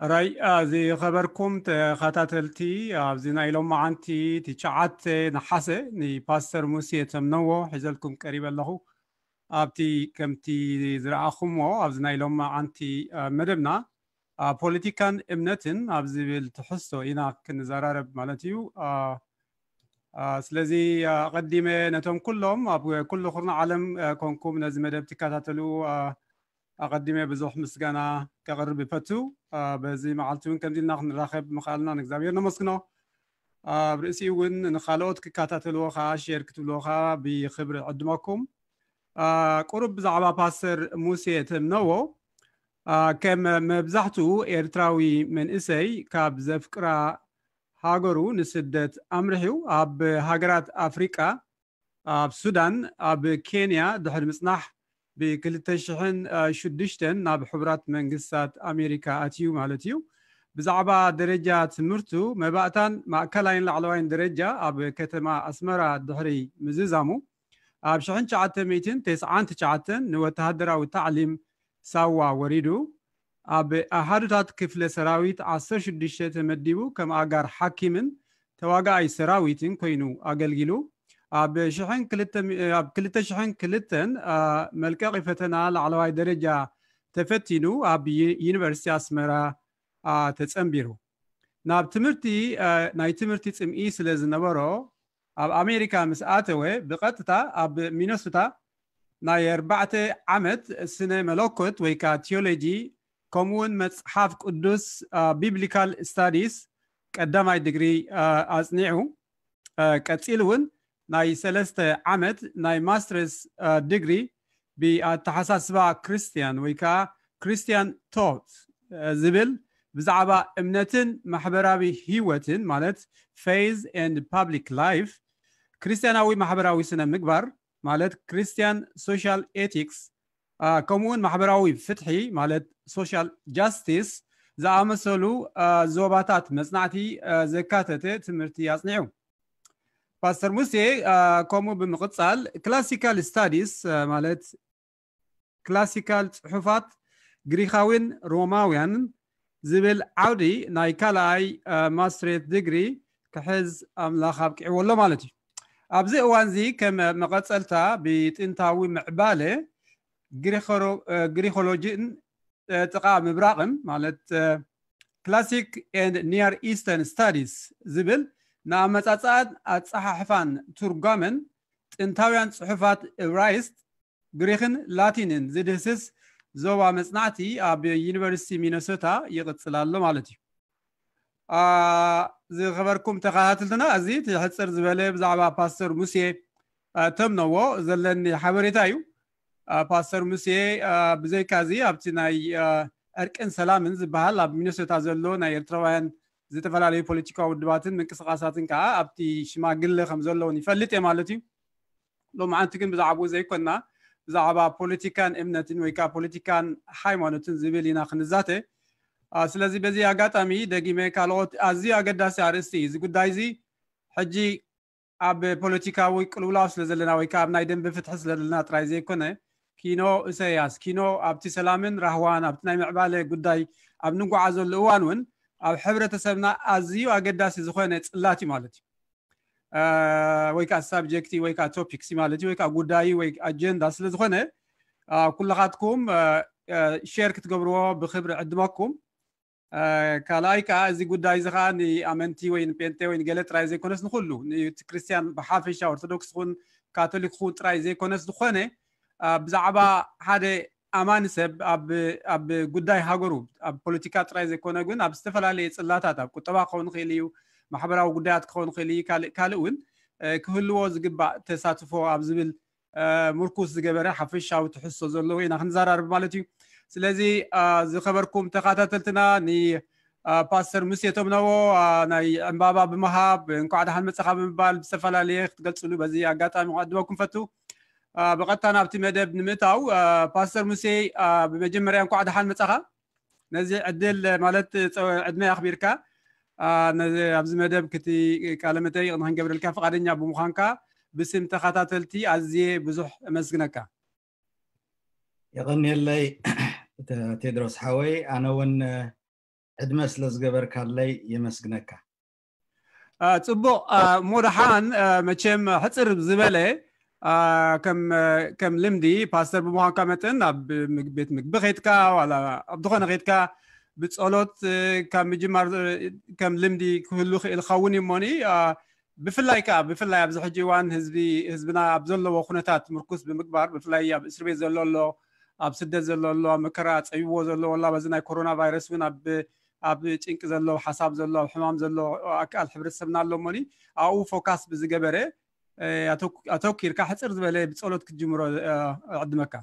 راي زي خبركم تخاتلتي زينا إلهم معنتي تشعت نحاسة ني باستر موسى تمنو حزلكم قريبا له أبتي كمتي زرعكم وأبزنا إلهم معنتي مدبنا بوليتيكان إمنتن أبزي بالتحسو إنا كنزرارب مالتيو سلازي قديمة نتهم كلهم كل خرنا عالم كونكم نزم مدب تكاتلو أقدمه بزوح مسجنا كغرب فتو بزي معلتون كمدين ناخد نراقب مخالنا نجزاميرنا مسكنا برئيسي ون نخالوت ككاتاتلوخا شيركتلوخا بخبر قدمكم قرب زعبا باسر موسى تمنو كم مبزحتو إرتراوي من إسي كاب زفكرا هاجرو نسدت أمريحو أب هاجرات أفريقيا أب السودان أب كينيا دحر مصنح بكلتشحن شدشتن ناب حبرات منقصات أمريكا أتيو مالتيو بزعبا درجة مرتو مباعتان مأكلاين لعلوين درجة أب كتما أسمرا دحري مزيزامو أب شحن شعاتن ميتين تسعان تشعاتن نو تهدرا وتعليم سوا وريدو أب أحادثات كفل سراويت عصر شدشت مديبو كم أجار حاكمن تواقعي سراويتين كوينو أقلقلو أب شحن كلتا شحن كلتن ملكاقي فتنا على درجة تفتينو أب يونيفرسيتي أسمرا تتسمبيرو ناب تمرتي ناي تمرتي تسمئي سلازنبرو أب أمريكا مسآتوه بقطتا أب مينوسوتا ناي 4 عمد سنة ملوكوت ويكا تيولوجي كومون مصحف قدس بيبليكال ستاديز قداماي ديجري أصنعو كتيلون ناي 3 عمد ناي ماسترز ديجري بتحساس با كريستيان ويكا كريستيان توت زبل بزعبا امنتن محبراوي هيوتن مالت فيز اند بابليك لايف كريستياناوي محبراوي سنة مكبر مالت كريستيان سوشيال ايتيكس كومون محبراوي فتحي مالت سوشيال جاستيس زعمسلو زوباتات مصنعتي زكاتته تمرتي يصنعو باستر موسى كومو بمقصال كلاسيكال ستاديز مالت كلاسيكال صحفات غريخاوين روماويان زبل عودي نايكالاي ماستريت ديجري كحز املاخاب كيولو مالتي ابزي اوانزي كم مقصلتا بتنتاوي معباله غريخولوجين تقا مبراقم مالت كلاسيك اند نير ايسترن ستاديز زبل نامتصاد اصححفان ترجمن تنتاويان صحفات رايست غريخن لاتينن زدسس زوبا مصنعتي اب يونيفرسيتي مينيسوتا يقصلالو مالتي زي خبركم تخاتلتنا ازي تحصر زبله بزعبا باستر موسى تمنو زلني حبريتايو باستر موسى بزي كازي ابتناي اركن سلامن زبال اب مينيسوتا زلو نا يرتراوያን زتفلالي ፖለቲካዊ ውድባትን ምንቅስቃሳትን ከዓ ኣብቲ ሽማግለ ከም ዘለውን ይፈልጥ ማለት እዩ ሎማዓንቲ ግን ብዛዕባ ዘይኮና ብዛዕባ ፖለቲካን እምነትን ወይ ከዓ ፖለቲካን ሃይማኖትን ዝብል ኢና ክንዛተ ስለዚህ በዚህ አጋጣሚ ደግሜ ካልኦት ኣዝዩ ኣገዳሲ ኣርእስቲ እዚ ጉዳይ እዚ ሕጂ ኣብ ፖለቲካዊ ቅልውላው ስለዘለና ወይ ከዓ ኣብ ናይ ደንቢ ፍትሒ ስለዘለና ጥራይ ዘይኮነ ኪኖ እሰያስ ኪኖ ኣብቲ ሰላምን ራህዋን ኣብቲ ናይ ምዕባለ ጉዳይ ኣብ ንጓዓዘሉ እዋን እውን ኣብ ሕብረተሰብና ኣዝዩ ኣገዳሲ ዝኾነ ጽላቲ ማለት እዩ ወይ ከዓ ሳብጀክቲ ወይ ከዓ ቶፒክስ ማለት እዩ ወይ ከዓ ጉዳይ ወይ ኣጀንዳ ስለ ዝኾነ ኩላኻትኩም ሼር ክትገብርዎ ብኽብሪ ዕድመኩም ካልኣይ ከዓ እዚ ጉዳይ እዚ ከዓ ንኣመንቲ ወይ ንጴንጤ ወይ ንገለ ጥራይ ዘይኮነስ ንኩሉ ንክርስቲያን ብሓፈሻ ኦርቶዶክስ ኹን ካቶሊክ ኹን ጥራይ ዘይኮነስ ዝኾነ ብዛዕባ ሓደ ኣማን ሰብ ኣብ ጉዳይ ሃገሩ ኣብ ፖለቲካ ጥራይ ዘይኮነ ግን ኣብ ዝተፈላለየ ጽላታት ኣብ ቁጠባ ክኸውን ይኽእል እዩ ማሕበራዊ ጉዳያት ክኸውን ይኽእል እዩ ካልእ እውን ክህልዎ ዝግባእ ተሳትፎ ኣብ ዝብል ምርኩስ ዝገበረ ሓፈሻዊ ትሕሶ ዘለዎ ኢና ክንዘራርብ ማለት እዩ ስለዚ ዝኸበርኩም ተኸታተልትና ፓስተር ሙሴ ተምነዎ ናይ ዕምባባ ብምሃብ እንኳዕ ደሓን መጽኻ ብምባል ብዝተፈላለየ ክትገልጽሉ በዚ ኣጋጣሚ ቅድመኩም ፈቱ بقطع نابتي مدب نمتاو باستر موسى بمجمريا انكو عاد حال مصخا نزي عدل مالت عدنا اخبيركا نزي ابز مدب كتي كلمتي نهنجبر لك فقادنيا بمخانكا بسم تخاتلتي ازي بزح مسغنكا يغني لي تدرس حوي انا ون عدمس لزجبر كارلي يمسجنكا ጽቡቕ ሙድሓን መቸም ሕፅር ዝበለ ከም ልምዲ ፓስተር ብምዃንካ መጠን ኣብ ቤት ምግቢ ኸይድካ ዋላ ኣብ ዝኾነ ኸይድካ ብጸሎት ካብ ምጅማር ከም ልምዲ ክህሉ ክእል ኸውን እሞኒ ብፍላይ ኣብዚ ሕጂ እዋን ህዝብና ኣብ ዘለዎ ኩነታት ምርኩስ ብምግባር ብፍላይ ኣብ እስር ቤት ዘሎ ኣሎ ኣብ ስደት ዘሎ ኣሎ መከራ ፀይዎ ዘሎ ወላ በዚ ናይ ኮሮና ቫይረስ እውን ኣብ ጭንቂ ዘሎ ሓሳብ ዘሎ ሕማም ዘሎ ኣካል ሕብረተሰብና ኣሎ እሞኒ ኣብኡ ፎካስ ብዝገበረ ኣተኪርካ ሕፅር ዝበለ ብጸሎት ክትጅምሮ ዕድመካ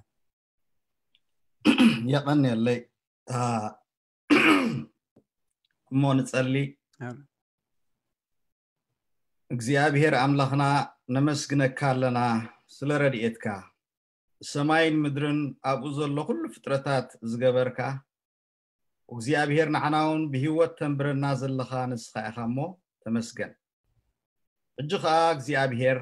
يقن يلي مو نصلي እግዚአብሔር አምላኽና ነመስግነካ ኣለና ስለ ረድኤትካ ሰማይን ምድርን ኣብኡ ዘሎ ኩሉ ፍጥረታት ዝገበርካ እግዚአብሔር ንዓናውን ብህይወት ተንብረና ዘለኻ ንስኻ ኢኻ እሞ ተመስገን እጅኻ እግዚአብሔር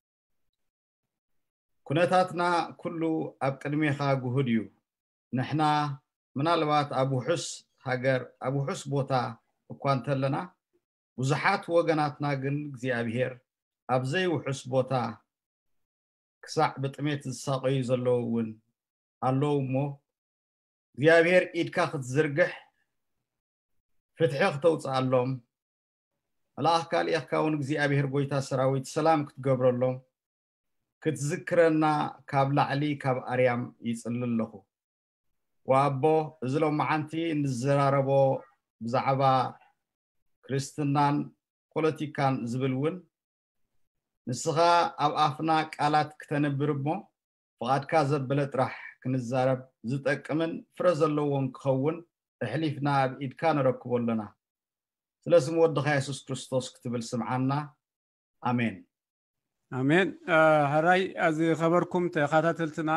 ኩነታትና ኩሉ ኣብ ቅድሜኻ ጉህድ እዩ ንሕና ምናልባት ኣብ ውሑስ ሃገር ኣብ ውሑስ ቦታ እኳ እንተለና ብዙሓት ወገናትና ግን እግዚአብሔር ኣብ ዘይ ውሑስ ቦታ ክሳዕ ብጥሜት ዝሳቀዩ ዘለዉ እውን ኣለዉ እሞ እግዚአብሔር ኢድካ ክትዝርግሕ ፍትሒ ክትውፅኣሎም መልኣክ ካልእካ እውን እግዚአብሔር ጎይታ ሰራዊት ሰላም ክትገብረሎም ክትዝክረና ካብ ላዕሊ ካብ ኣርያም ይጽልል ኣለኹ ወኣቦ እዚ ሎማዓንቲ እንዘራረቦ ብዛዕባ ክርስትናን ፖለቲካን ዝብልውን ንስኻ ኣብ ኣፍና ቃላት ከተነብር እሞ ፍቓድካ ዘበለ ጥራሕ ክንዛረብ ዝጠቅምን ፍረ ዘለዎን ክኸውን እሕሊፍና ኣብ ኢድካ ንረክቦ ኣለና ስለ ስም ወድኻ ኢየሱስ ክርስቶስ ክትብል ስምዓና ኣሜን ኣሜን ሃራይ እዚ ኸበርኩም ተኸታተልትና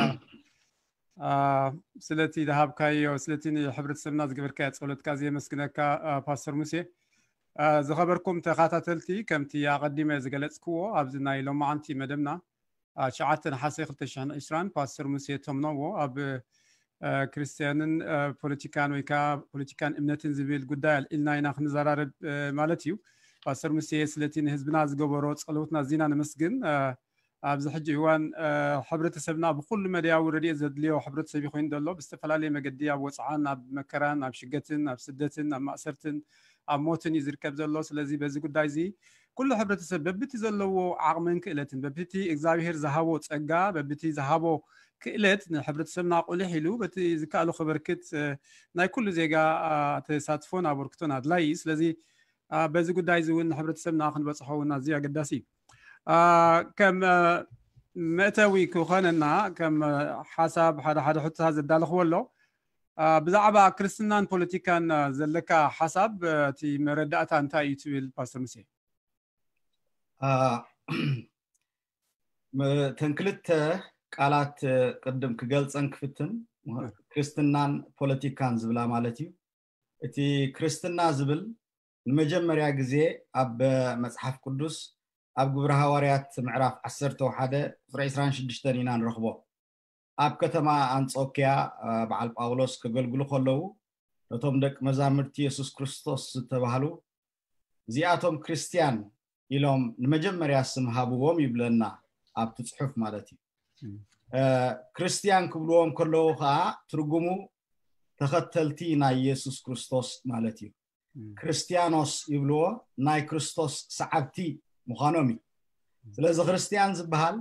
ስለቲ ዳሃብካዮ ስለቲ ሕብረተሰብና ዝገበርካዮ ጸሎትካ ዘመስግነካ ፓስተር ሙሴ ዝኸበርኩም ተኸታተልቲ ከምቲ ኣቐዲመ ዝገለጽክዎ ኣብዚ ናይ ሎማዓንቲ መደብና 9 ሓሴ 2020 ፓስተር ሙሴ ቶምኖዎ ኣብ ክርስቲያንን ፖለቲካን ወይ ከዓ ፖለቲካን እምነትን ዝብል ጉዳይ ኢልና ኢና ክንዘራረብ ማለት እዩ ፓስተር ሙሴ ስለቲ ንህዝብና ዝገበሮ ጸሎትና ዚና ነመስግን ኣብዚ ሕጂ እዋን ሕብረተሰብና ብኩሉ መድያዊ ረድኤት ዘድልዮ ሕብረተሰብ ይኮይን ዘሎ ብዝተፈላለየ መገዲ ኣብ ወፅዓን ኣብ መከራን ኣብ ሽገትን ኣብ ስደትን ኣብ ማእሰርትን ኣብ ሞትን ይዝርከብ ዘሎ ስለዚ በዚ ጉዳይ እዚ ኩሉ ሕብረተሰብ በብቲ ዘለዎ ዓቕምን ክእለትን በብቲ እግዚአብሔር ዝሃቦ ጸጋ በብቲ ዝሃቦ ክእለት ንሕብረተሰብና ቁልሕ ኢሉ በቲ ዝከኣሉ ክበርክት ናይ ኩሉ ዜጋ ተሳትፎን ኣበርክቶን ኣድላይ ስለዚ በዚ ጉዳይ እዚ እውን ሕብረተሰብና ክንበፅሖ እውን ኣዝዩ ኣገዳሲ ከም መእተዊ ክኾነና ከም ሓሳብ ሓደ ሕቶታት ዘዳልኽዎ ኣሎ ብዛዕባ ክርስትናን ፖለቲካን ዘለካ ሓሳብ እቲ መረዳእታ እንታይ እዩ ትብል ፓስተር ሙሴ ተንክልተ ቃላት ቅድም ክገልጸን ክፍትን ክርስትናን ፖለቲካን ዝብላ ማለት እዩ እቲ ክርስትና ዝብል ንመጀመርያ ግዜ ኣብ መጽሓፍ ቅዱስ ኣብ ግብረ ሐዋርያት ምዕራፍ 11 ፍሬ 26 ኢና ንረኽቦ ኣብ ከተማ አንጾኪያ በዓል ጳውሎስ ከገልግሉ ከለዉ ነቶም ደቅ መዛሙርቲ ኢየሱስ ክርስቶስ ዝተባሃሉ እዚኣቶም ክርስቲያን ኢሎም ንመጀመርያ ስም ሃብዎም ይብለና ኣብ ጽሑፍ ማለት እዩ ክርስቲያን ክብልዎም ከለዉ ከዓ ትርጉሙ ተኸተልቲ ናይ ኢየሱስ ክርስቶስ ማለት እዩ ክርስቲያኖስ ይብልዎ ናይ ክርስቶስ ሰዓብቲ ምዃኖም እዩ ስለዚ ክርስቲያን ዝበሃል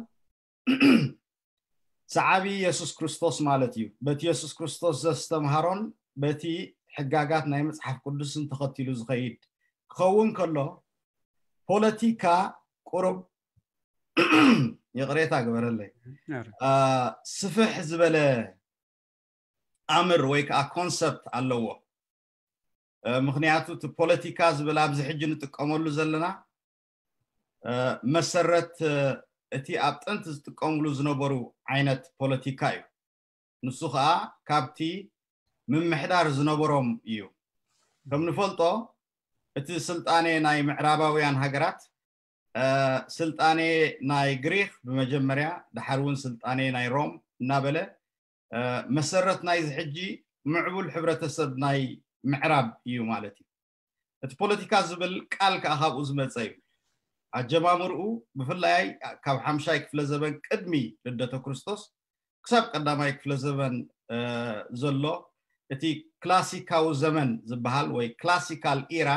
ሰዓቢ ኢየሱስ ክርስቶስ ማለት እዩ በቲ ኢየሱስ ክርስቶስ ዘስተምሃሮን በቲ ሕጋጋት ናይ መጽሓፍ ቅዱስን ተኸቲሉ ዝኸይድ ክኸውን ከሎ ፖለቲካ ቁሩብ يقريتا قبرلي سفح زبله امر ويكا كونسبت علوه مخنياتو تو بوليتيكا زبله ابز حج نتقملو زلنا مسرت اتي ابطنت تقملو زنبرو عينت بوليتيكا يو نسخا كابتي من محدار زنبروم يو كم نفلطو اتي سلطاني ناي معراباويان هاجرات سلطاني ناي غريخ بمجمريا دحرون سلطاني ناي روم نابله مسرت ناي زحجي معبول حبرتسب ناي معراب يو مالتي البوليتيكا زبل قال كأخاب أزمتي الجمامرو بفلاي كاب حمشاي كفل زبن قدمي لدته كريستوس كسب قداماي كفل زبن زلو اتي كلاسيكاو زمن زبحال وي كلاسيكال إيرا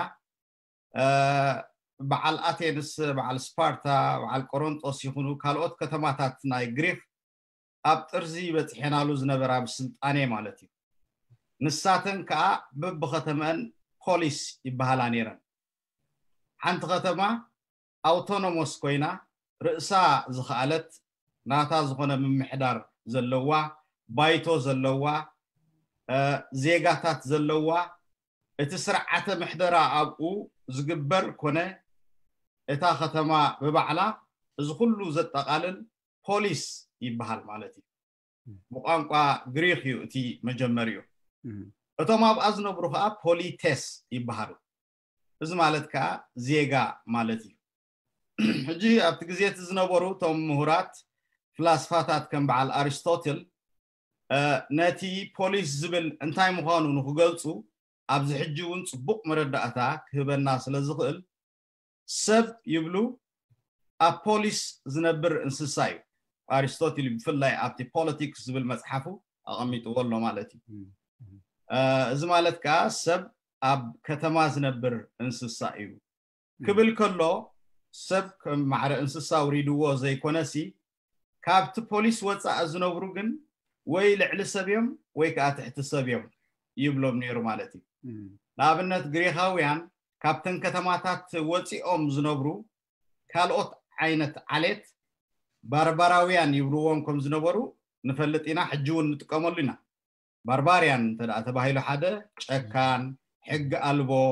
بعال أتينس بعال سبارتا بعال كورنثوس يكونوا كالوت كتماتات ناي غريك أبترزي بتحنالو زنبرا بسلطاني مالتي نساتن كا ببختمن بوليس يبهالانيرن حنت ختمه أوتونوموس كوينا رئسا زخالت ناتا زخونا من محدار زلوا بايتو زلوا زيغاتات زلوا اتسرعات محدرا أبقو زقبر كونه اتا ختما ببعلا زخلو زتقالل بوليس يبهال مالتي بقانقا غريخيو اتي مجمريو اتو ما بأزنو بروخا بوليتس يبهالو إذ مالتكا زيغا مالتي حجي أبتغزيت زنبورو توم مهورات فلاسفاتات كان بعال أرسطوطل ناتي بوليس زبل انتاي مخانو نخوغلتو أبز حجيون صبوق مردأتا كهبا الناس لزغل سب يبلو بوليس زنبر انسسايو أرسطوطل بفلاي أبتي بوليتيكس زبل مزحفو أغميتو والله مالتي إذ مالتكا سب أب كتما زنبر انسسايو كبل كله سب مع انسسا وريدو زي كونسي كابت بوليس وصا ازنبروغن وي لعل سبيم وي كا تحت سبيم يبلوم نيرو مالتي لابنت غريخاويان كابتن كتماتات وصيኦም زنبرو كالوت عينت عليت باربراويان يبلوون كم زنبرو نفلطينا حجون نتقملنا بارباريان تباهيلو حدا چكان حق البو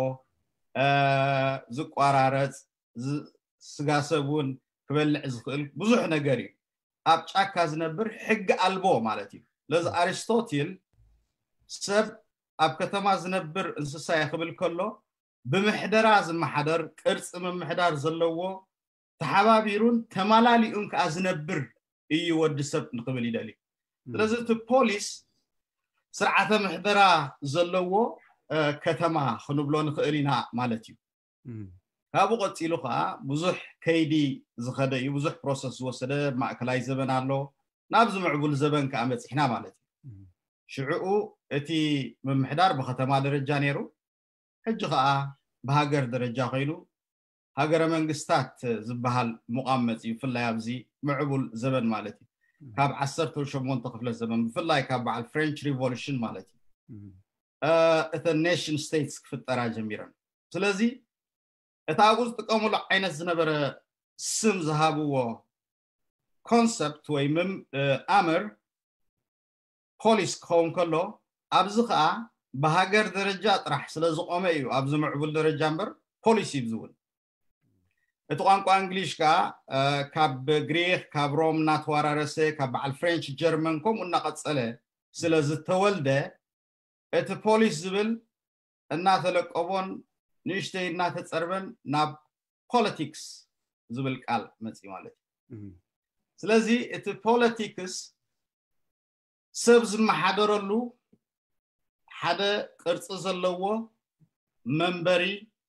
زقوارارص سغاسبون كبلع زخل بزح نغري اب چاكا زنبر حق البو مالتي لز ارسطوطل سب اب كتما زنبر انسسا يخبل كله بمحدرا زمحدر قرص ممحدار زلوو تحبابيرون تمالاليون كازنبر اي ود سب نقبل يدالي لز بوليس سرعه محدرا زلوو كتما خنبلو نخيرينا مالتي هابو قتيلو خا بزح كيدي زخده يبزح بروسس وسده ماكلاي زبن الله نابز معبول زبن كامصحنا مالتي شعو اتي ممحدار بختما درجه نيرو حج خا بهاجر درجه خيلو هاجر منغستات زبحال مقامص يفلا يابزي معبول زبن مالتي كاب 10 شمون تقفل الزبن بفلاي كاب على الفرنش ريفولوشن مالتي the nation states كفترا جميرا سلازي اتاغوز تقوموا عينت زنبره سم زهابو concept ويمم امر بوليس كون كله ابزخا بهاجر درجه طرح سلازقومه ايو ابز معبول درجه امبر بوليس يبزول اتقانقو انجليش كا كاب غريك كاب روم ناتوارارسه كاب على الفرنش جيرمن كوم ونقصله سلاز تولده ات بوليس زبل እናተለቀቦን ንሽተይ እናተጸርበን ናብ ፖለቲክስ ዝብል ቃል መጽ ማለት ስለዚህ እቲ ፖለቲክስ ሰብ ዝመሓደረሉ ሓደ ቅርጽ ዘለዎ መንበሪ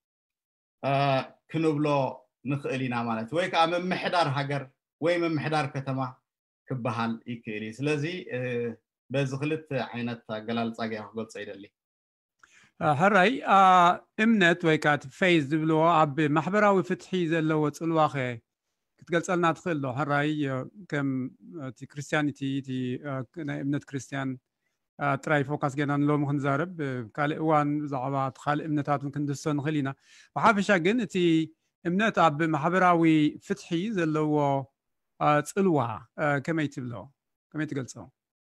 ክንብሎ ንኽእል ኢና ማለት ወይ ከዓ መምሕዳር ሃገር ወይ መምሕዳር ከተማ ክበሃል ይክእል ስለዚህ በዚ ክልተ ዓይነት አገላልጻ ገያ ክገልጽ ይደሊ هراي امنت ويكات فيز دبلو اب محبراوي فتحي زلو صلواخه كتقلصلنا تخلو هراي كم تي كريستيانيتي تي امنت كريستيان تراي فوكس جنان لو مخنزارب قال وان زعبات خال امنتات ممكن دسن خلينا وحافشا جن تي امنت اب محبراوي فتحي زلو صلوا كما يتبلو كما يتقلصو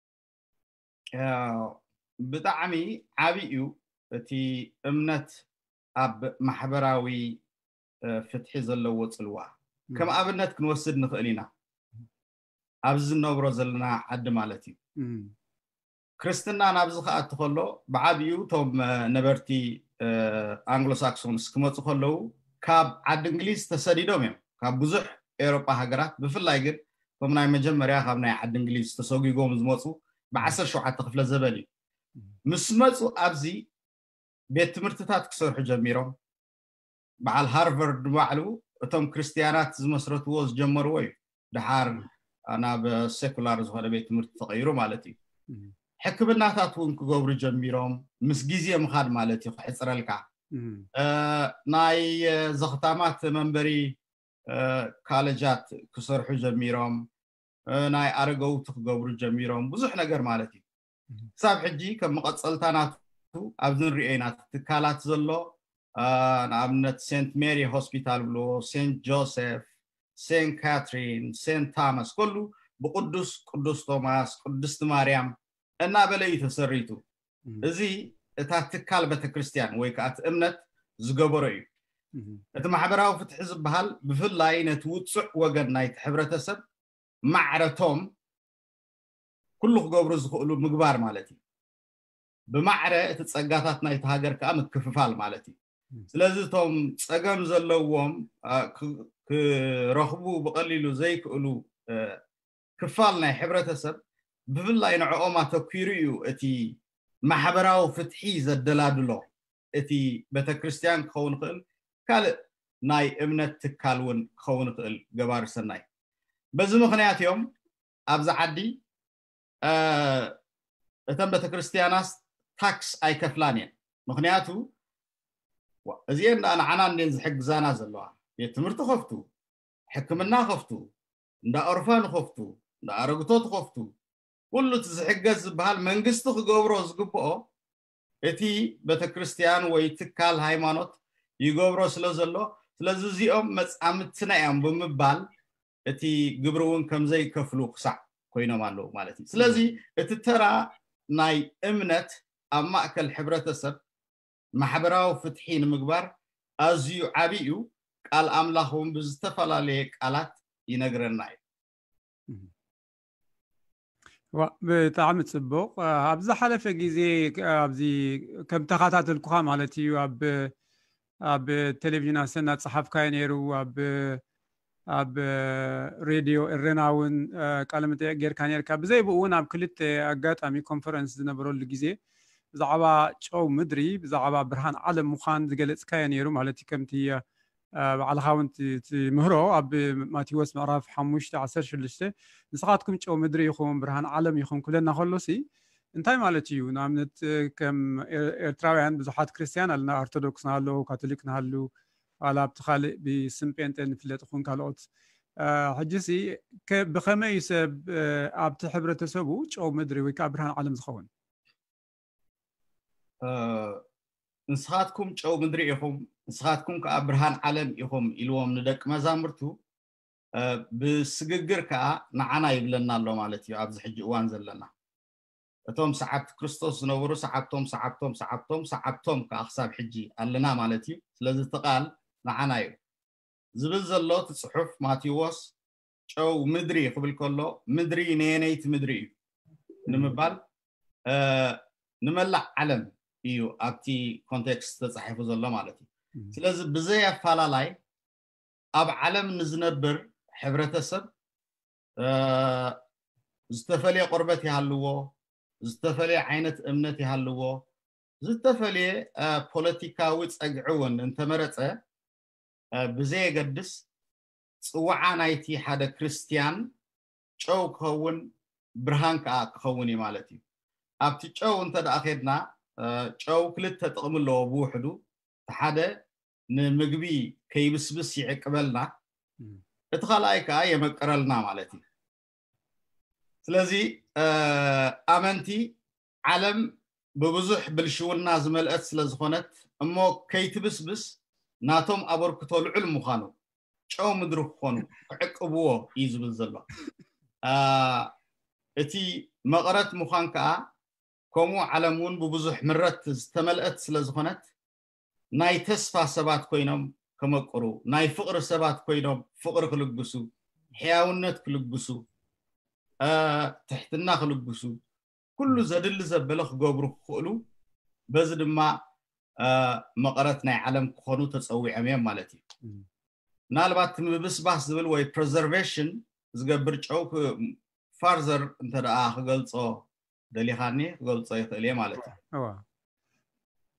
بطعمي عبيو تي امنت اب محبراوي فتحي زلو صلوا كما ابنت كنوسد نخلينا ابز نبرو زلنا عد مالتي كريستنا نابز خات خلو بعبيو توم نبرتي انجلو ساكسونس كمص خلو كاب عد انجليز تسديدوم كاب بزح اوروبا هاغرات بفلاي غير كمناي مجمريا خابناي عد انجليز تسوغيغوم زمصو ب10 شوعه تخفله زبلي مسمصو ابزي بيت تمرتታት ክሰርሑ ጀሚሮም بعل هارفارد بعلو እቶም ክርስቲያናት ዝመስረትዎ ዝጀመርዎ እዩ ድሓር أنا بسيكولار زهره بيت تمرت تغيرو مالتي حكمناتات ون كغبر جميروم مس غيزي مخاد مالتي حصرلكا ناي زختامات منبري كالجات كسرحو جميروم ناي ارغو تغبر جميروم بزح ነገር مالتي صاب حجي كم مقصلتاناتو ابزن ريينات تكالات زلو نابنت سنت ماري هوسبيتال بلو سنت جوزيف سنت كاترين سنت توماس كله بقدس قدس توماس قدس مريم እና በለይ ተሰሪቱ እዚ እታ ትካል ቤተክርስቲያን ወይ ከአት እምነት ዝገበረ እዩ እቲ ማሕበራዊ ፍትሕ ዝበሃል ብፍላይ ነቲ ውፅዕ ወገን ናይቲ ሕብረተሰብ ማዕረቶም ኩሉ ክገብሩ ዝኽእሉ ምግባር ማለት እዩ ብማዕረ እቲ ጸጋታት ናይቲ ሃገር ከዓ ምክፍፋል ማለት እዩ ስለዚ ቶም ጸገም ዘለዎም ክረኽቡ በቀሊሉ ዘይክእሉ ክፋል ናይ ሕብረተሰብ بفلاي نعوما تكيريو اتي محبراو فتحي زدلادلو اتي بتا كريستيان كون خل قال ناي امنت تكالون كون خل جبار سناي بزي مخنيات يوم ابز عدي اتم بتا كريستياناس تاكس اي كفلانين مخنياتو ازين انا عنان ننز حق زانا زلوا يتمرت خفتو حكمنا خفتو ندا أرفان خفتو ندا أرغتوت خفتو كله تزحجز بهال منجستو خجبرو زقبو اتي بتكريستيان ويتكال هايمانوت يجبرو سلازلو سلازيوم مصامتنا يام بمبال اتي جبرون كم زي كفلو قصع كوينو مالو مالتي سلازي اتترى ناي امنت اماكل حبرتسب محبراو فتحين مغبار ازيو عبيو قال املاهم بزتفلالي قالات ينغرناي بطعم تصبق ابز حلفه غيزي ابزي كم تخاتاتل كوخا مالتي اب تلفزيون سنه صحف كاينيرو اب راديو الرناون قالمت غير كانير كبزي بون اب كلت اغاطامي كونفرنس زنبرول غيزي بزعبا چو مدري بزعبا برهان عالم مخان زغلص كاينيرو مالتي كمتي على خاونت مهرو اب ماتيوس معرف 15 نسخاتكم چو مدري يخون برهان عالم يخون كلنا خلصي انتي مالتيو نامنت كم ارتراويان بزحات كريستيان لنا ارثوذكس نالو كاثوليك نالو على بتخالق بسمبينتن فلت خون كالوت حجسي بخمه يسب اب تحبرتسبو چو مدري ويكا برهان عالم زخون نسخاتكم چو مدري يخون نسخاتكم كابرهان عالم يخون إلوام ندك مزامرتو بسججر كا نعنا يبلنا الله مالتي عبد حج وان زلنا اتوم سحبت كريستوس نورو سحبتهم كاخساب حجي قالنا مالتي لازم تقال نعنا يب زبل زلو تصحف ماتيوس چو مدري قبل كله مدري نينيت مدري نمبال نملع علم يو ابتي كونتكست تصحفو زلو مالتي لازم بزي فالالاي اب علم نزنبر حبرتسب زتفلي قربتي هاللو زتفلي عينت امنتي هاللو زتفلي بوليتيكاوي صقعون انت مرصه بزي قدس صوعا نايتي حدا كريستيان چو كون برهان كا كوني مالتي ابتي چو انت داخدنا چو كلت تطقملو بوحدو حدا نمغبي كيبسبس يعقبلنا اتخلايكا يمقرلنا مالتي سلازي امنتي عالم ببزح بالشورنا زملأت سلازخونت امو كيتبسبس ناتوم ابركتو العلم خانو چو مدرو خونو عقبو يزبل زلو اتي مقرت مخانكا كومو عالمون ببزح مرت استملأت سلازخونت ناي تسفا سبات كوينم كمقرو ناي فقر سبات كوينم فقر كلبسو حياونت كلبسو تحتنا كلبسو كل زدل زبلخ غبرو خلو بزدما مقرت ناي عالم كونو تصوي عميم مالتي نالبات مبس باس زبل واي preservation زغبر چوك فارزر انت دا خغلصو دليخاني خغلصو يخلي مالتي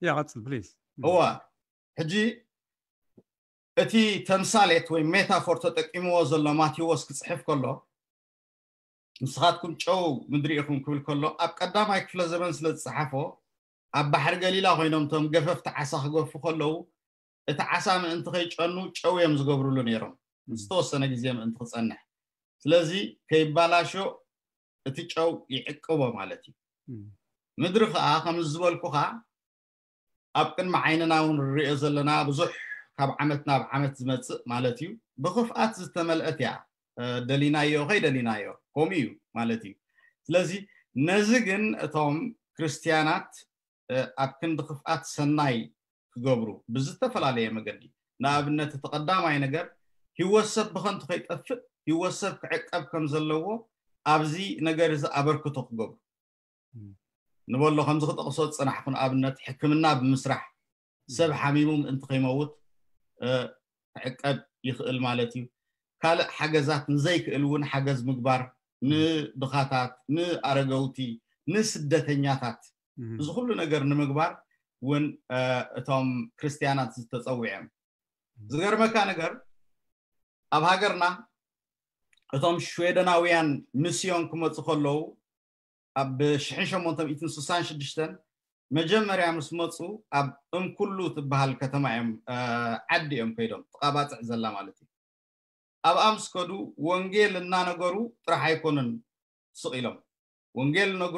يا قصل بليز هو حجي اتي تمثالت وي ميتافور تطقيمو زلو ماتيوس كصحف كله نسخاتكم تشو مدريكم كل كله اب قداماي كفل زمن سلصحفو اب بحر غليلا خوينم توم غففت عسا خغف كلو اتا عسا من انت خيچنو چو يم زغبرلو نيرم استوسنه غزيم انت تصنح ስለዚህ ከይባላሾ እቲ ጨው ይዕቀቦ ማለት እዩ ምድሪ ከዓ ከም ዝበልኩኻ ኣብ ቅድሚ ዓይንና እውን ርኢዮ ዘለና ብዙሕ ካብ ዓመት ናብ ዓመት ዝመጽእ ማለት እዩ ብኽፍኣት ዝተመልአት እያ ደሊናዮ ከይደሊናዮ ከምኡ እዩ ማለት እዩ ስለዚ ነዚ ግን እቶም ክርስቲያናት ኣብ ክንዲ ክፍኣት ሰናይ ክገብሩ ብዝተፈላለየ መገዲ ንኣብነት ተቀዳማይ ነገር ህይወሰብ ብኸንቱ ከይጠፍእ ህይወሰብ ክዕቀብ ከም ዘለዎ ኣብዚ ነገር እዚ ኣበርክቶ ክገብሩ ንበሎ ከም ዝኽጠቕሶ ጽናሕኩን ኣብነት ሕክምና ብምስራሕ ሰብ ሓሚሙም እንት ከይመውት ክዕቀብ ይኽእል ማለት እዩ ካልእ ሓገዛት ንዘይክእል እውን ሓገዝ ምግባር ንድኻታት ንኣረገውቲ ንስደተኛታት እዚ ኩሉ ነገር ንምግባር እውን እቶም ክርስቲያናት ዝተጸውዐም ዝገርመካ ነገር ኣብ ሃገርና እቶም ሸዌደናውያን ሚስዮን ክመጽ ከለው ኣብ 1866 መጀመርያ ምስ መጹ ኣብ እንኩሉ ትበሃል ከተማ እዮም ዓዲ እዮም ከይዶም ተቃባጽዕ ዘላ ማለት እዩ ኣብ ኣምስከዱ ወንጌል እናነገሩ ጥራሕ ኣይኮነን ስቂሎም ወንጌል ነግሩ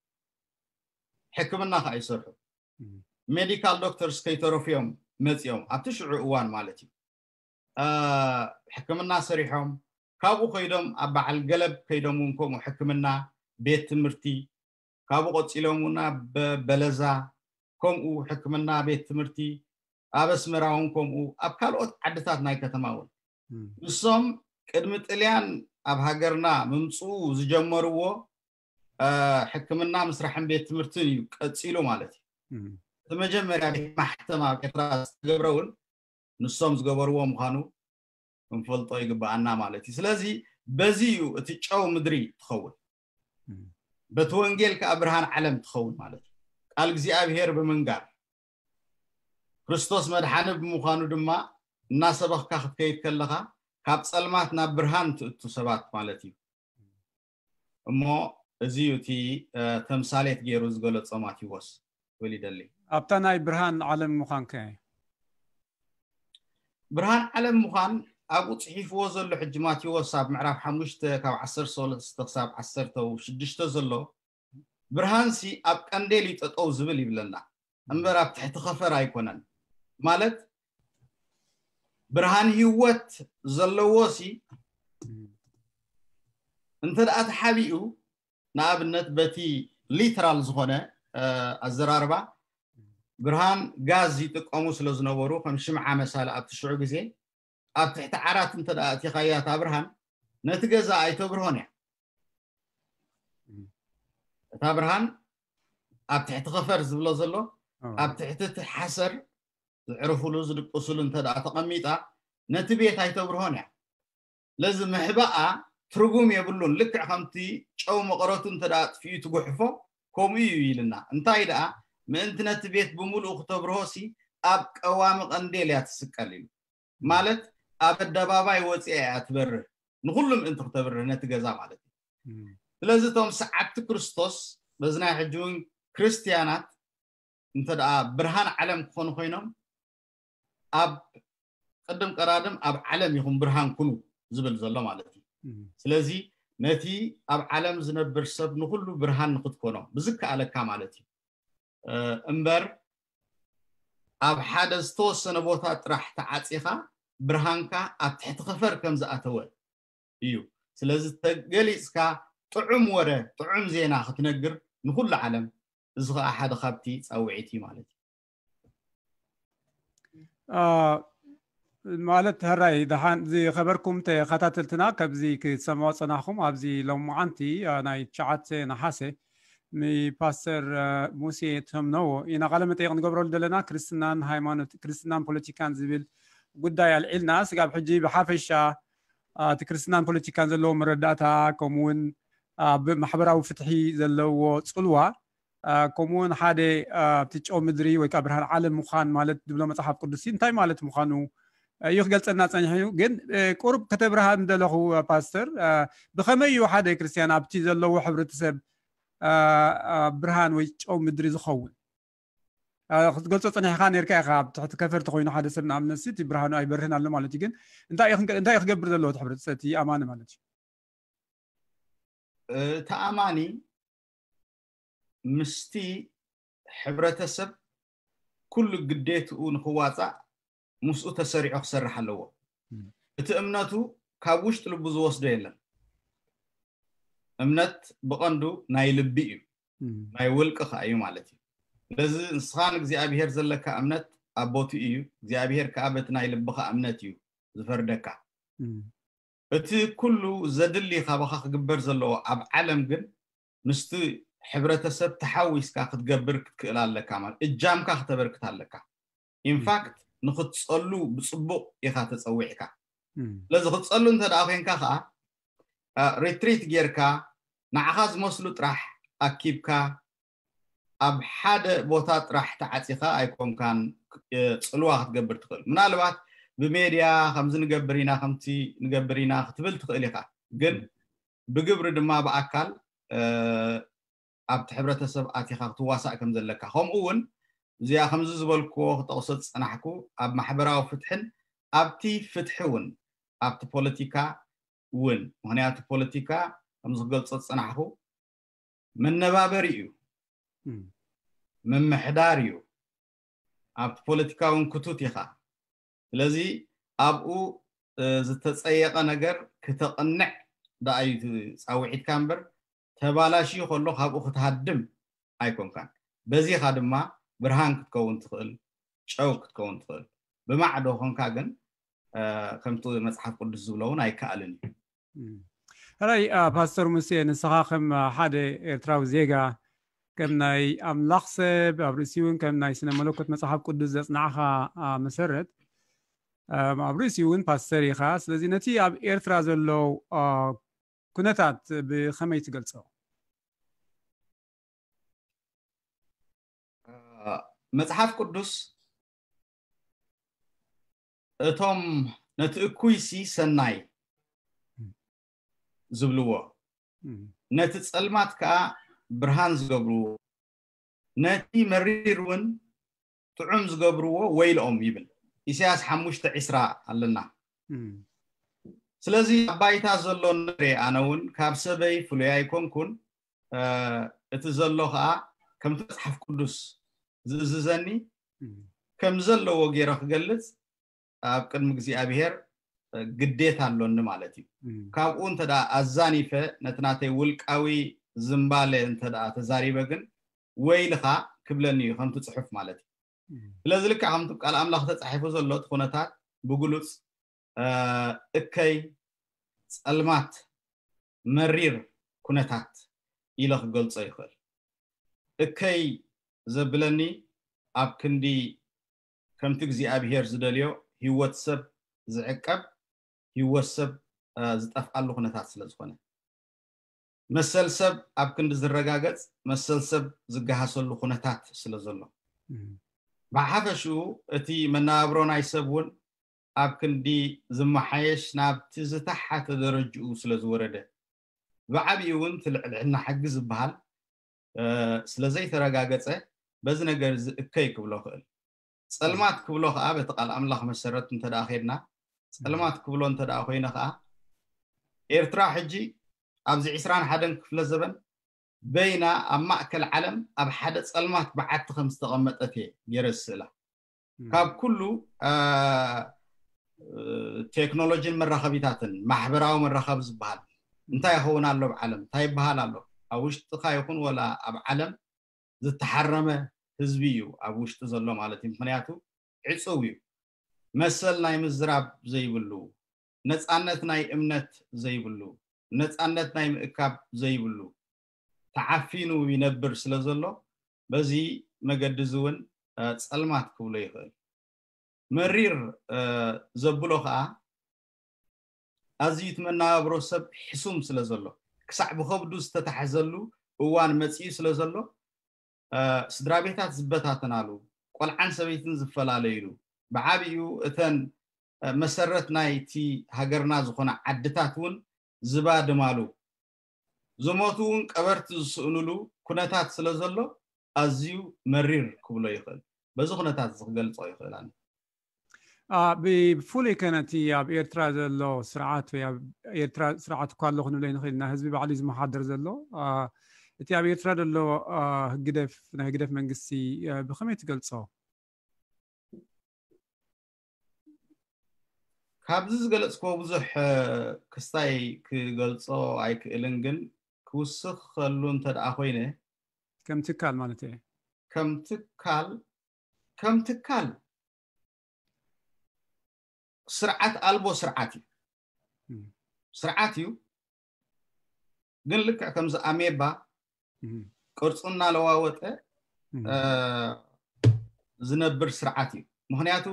ሕክምና ከይሰርሑ ሜዲካል ዶክተርስ ከይተረፍዮም መጽዮም ኣብቲ ሽዑ እዋን ማለት እዩ ሕክምና ሰሪሖም ካብኡ ከይዶም ኣብ በዓል ገለብ ከይዶም ከምኡ ሕክምና ቤት ትምህርቲ ካብኡ ቆጽሎምና በበለዛ ከምኡ ሕክምና ቤት ትምህርቲ ኣብ ኣስመራውን ከምኡ ኣብ ካልኦት ዓድታት ናይ ከተማውን ንሶም ቅድሚ ጥልያን ኣብ ሃገርና ምምጹ ዝጀመርዎ ሕክምና ምስራሕን ቤት ትምህርትን እዩ ቀጽሎ ማለት እዩ ተመጀመርያ ማሕተማ ኤርትራ ዝገብረውን ንሶም ዝገበርዎ ምዃኑ እንፈልጦ ይግባአና ማለት እዩ ስለዚ በዚዩ እቲ ጨው ምድሪ ትኸውን በቲ ወንጌል ከብርሃን ዓለም ትኸውን ማለት እዩ ቃል እግዚአብሔር በመንጋር ክርስቶስ መድኃኒ ብምዃኑ ድማ እናሰበኽካ ክትከይድ ከለኻ ካብ ጸልማት ናብ ብርሃን ትእቱ ሰባት ማለት እዩ እሞ እዚዩ እቲ ተምሳሌት ገይሩ ዝገለጸ ማቴዎስ ወሊደሊ ኣብታ ናይ ብርሃን ዓለም ምዃን ከ ብርሃን ዓለም ምዃን ኣብኡ ጽሒፍዎ ዘሎ ሕጂ ማቴዎስ ኣብ ምዕራፍ 5 ካብ 13 ክሳብ 16 ዘሎ ብርሃንሲ ኣብ ቀንዴል ይጠጠው ዝብል ይብለና እምበር ኣብ ትሕቲ ኸፈር ኣይኮነን ማለት ብርሃን ህይወት ዘለዎሲ እንተ ደኣ ተሓቢኡ ንኣብነት በቲ ሊተራል ዝኾነ ኣዘራርባ ብርሃን ጋዝ ይጥቀሙ ስለ ዝነበሩ ከም ሽምዓ መሳለ ኣብ ትሽዑ ግዜ ኣብ ትሕቲ ዓራት እንተ ደኣ እቲኻያ ታ ብርሃን ነቲ ገዛ ኣይተብርሆን እያ እታ ብርሃን ኣብ ትሕቲ ኸፈር ዝብሎ ዘሎ ኣብ ትሕቲ ሓሰር ዝዕርፍሉ ዝድቅስሉ እንተ ደኣ ተቐሚጣ ነቲ ቤት ኣይተብርሆን እያ ለዚ ምሕባኣ ትርጉም የብሉን ልክዕ ከምቲ ጨው መቐረቱ እንተ ደኣ ጥፊኡ ትጉሕፎ ከምኡ እዩ ኢልና እንታይ ደኣ ምእንቲ ነቲ ቤት ብምሉኡ ክተብርሆሲ ኣብ ቀዋሚ ቀንዴል እያ ትስቀል ኢሉ ማለት ኣብ ኣደባባይ ወፂኣ እያ ትበርህ ንኹሉም ምእንቲ ክትበርህ ነቲ ገዛ ማለት እዩ ስለዚ እቶም ሰዓብቲ ክርስቶስ በዝናይ ሕጂ እውን ክርስቲያናት እንተ ደኣ ብርሃን ዓለም ክኾኑ ኮይኖም ኣብ ቅድም ቀራድም ኣብ ዓለም ይኹን ብርሃን ኩኑ ዝብል ዘሎ ማለት እዩ ስለዚ ነቲ ኣብ ዓለም ዝነብር ሰብ ንኹሉ ብርሃን ንክትኮኖ ብዝከኣለካ ማለት እዩ እምበር ኣብ ሓደ ዝተወሰነ ቦታ ጥራሕ ተዓጺኻ ብርሃንካ ኣብ ትሕቲ ኸፈር ከም ዝኣተወ እዩ ስለዚ ተገሊጽካ ጥዑም ወረ ጥዑም ዜና ክትነግር ንኹሉ ዓለም እዚ ከዓ ሓደ ካብቲ ጻውዒት እዩ ማለት እዩ ማለት هراي دحان زي خبركم تخاتلتنا كبزي كسمعوا صناخم ابزي لومعنتي ناي تشعت نحاسه مي باستر موسي تمنو انا قلمت يغن قبرول دلنا كريستيان هايمانوت كريستيان بوليتيكان زبل قداي العلنا سقاب حجي بحافشا كريستيان بوليتيكان زلو مرداتا كومون بمحبراو فتحي زلو صلوا كمون حدا تجو مدري ويكبرها العالم مخان مالت دبلوم صحاب قدسين تاي مالت مخانو يخجل الناس عنه جن قرب كتبرها ندله باستر بخميو حدا كريستيان أبتي زلوا وحبرت سب برهان ويجو مدري زخون قلت أنا خان يركع خاب تحت كفر تخوين حدا سبنا عم نسيت برهان أي برهان على مالتي جن أنت يخجبر زلوا تحبرت ستي أمانة مالتي تأماني مستي حبرتسب كل قديته نخواطع مسؤول تسريع خسر حلوه اتأمنته كابوش تلبز وصده يلا أمنت بقندو ناي لبيو ناي ولك خايو مالتي لازم نسخانك زي أبيهر زلك أمنت أبوتي إيو زي أبيهر كأبت ناي لبخ أمنتيو زفردكا اتي كله زدلي خابخ قبر زلو أب علم جن مستي حبرتسب تحويس كاخد قبرك كلا لك عمل الجام كاخد تبرك تالك in fact نخد تصلو بصبو يخات تصويحكا لازم خد تصلو انت داخين كاخا ريتريت جيركا نعخاز مسلو تراح أكيبكا أب حدا بوتات راح تعطيخا أيكون كان تصلوها تقبر تقل من الوقت بميديا خمس نقبرينا خمسي نقبرينا ختبل تقليخا قل بقبر دما بأكل أب تحبرتسب آتيخا تواصع كم زلكا هم أون زي خمس زبالكو تقصد صنحكو أب محبراو فتحن أبتي فتحون أبتي بوليتيكا ون وهنيات بوليتيكا خمس قلصد صنحكو من نبابريو من محداريو أبتي بوليتيكا ون كتوتيخا لذي أبقو زتتصيق نجر كتقنع داي صاوحيت كامبر تبالاشي خلو خابو ختهدم أيكون كان بزي خادما برهان كتكون تخل شو كتكون تخل بمعدو خنكاجن كم تو مصحف قدس زبلون أي كألني هاي باستر موسى نسخاخم حدا إرتراو زيجا كمناي أم لخصب أبرسيون كمناي سنة ملوكة مصحف قدس نعها مسرت أبرسيون باستري خاص لذي نتي أب إرتراز اللو كنتات بخمية جلسة مصحف قدس توم نتأكويسي سناي زبلوه نتتصلمات كا برهان زقبروه نتي مريرون تعم زقبروه ويل أم يبل إساس حموش تعسرا لنا سلازي بايتا زلون نري أناون كابسبي فلياي كون اتزلوها كم تصحف قدس زززني كم زلو وغيرخ قلت أبقى المجزي أبيهر قديت هاللون مالتي كابون تدا الزانيفة نتناتي ولك أوي زنبالي انتدا تزاري بقن ويلخا كبلني خمت تصحف مالتي لذلك عمتك على أملاخ تصحفو زلو تخونتات بقولوس اكي سألمات مرير كونتات إلخ قلت سيخل اكي زبلني أبكندي كم تجزي أبيهر زدليو هو تسب زعقب هو سب زتفعل له كونتات سلازخونه مسل سب أبكند زرقاقت مسل سب زقهاسل له كونتات سلازله بعحفشو اتي منابرون يسبون أبكندي زمحيش ناب تزتحت درجو سلازورده بعبيون تلعنا حجز بحال سلازي ترقاقته بزنقر كيك بلوخل سلمات كبلوخ أبت قال أملاخ مسرت انت داخلنا سلمات كبلو انت داخلنا خا إرترا حجي أبزي عسران حدن كفل الزبن بين أما أكل علم أب حدث سلمات بعد 5 تقمتتي يرسله كاب كله تكنولوجي من رخبيتاتن محبراو من رخب زبال انت يخون الله بعلم تاي بحال الله أوش تخا يكون ولا أب علم زتحرمه حزبيو أبوش تزلو مالتي مخنياتو عصويو مسل ناي مزراب زي بلو نصانت ناي امنت زي بلو نصانت ناي مكاب زي بلو تعفينو ينبر سلازلو بزي مقدزون صلمات كبلو يخل مرير زبلو خا ازيت منا بروسب حسوم سلازلو كسع بخبدو استتحزلو وان مصي سلازلو ስድራ ቤታት ዝበታተናሉ ቆልዓን ሰበይትን ዝፈላለይሉ ብዓብዩ እተን መሰረት ናይቲ ሃገርና ዝኾነ ዓድታት እውን ዝባድማሉ ዝሞቱን ቀበርቲ ዝስእኑሉ ኩነታት ስለዘሎ ኣዝዩ መሪር ክብሎ ይኽእል በዚ ኩነታት ዝገልጾ ይኽእላኒ بفولي كانت اب ايرترا زلو سرعات ويا ايرترا سرعات كله خنو لين خلينا حزب بعلي محاضر زلو እቲ ኣብ ኤርትራ ዘሎ ህግደፍ ናይ ህግደፍ መንግስቲ ብኸመይ ትገልጾ ካብዚ ዝገለጽኮ ብዙሕ ክስታይ ክገልጾ ኣይክእልን ግን ክውስኽ ከሉ እንተደኣ ኮይነ ከም ትካል ማለት እዩ ከም ትካል ስርዓት ኣልቦ ስርዓት እዩ ስርዓት እዩ ግን ልክዕ ከምዚ ኣሜባ ቅርጽና ለዋወጠ ዝነብር ስርዓት እዩ ምክንያቱ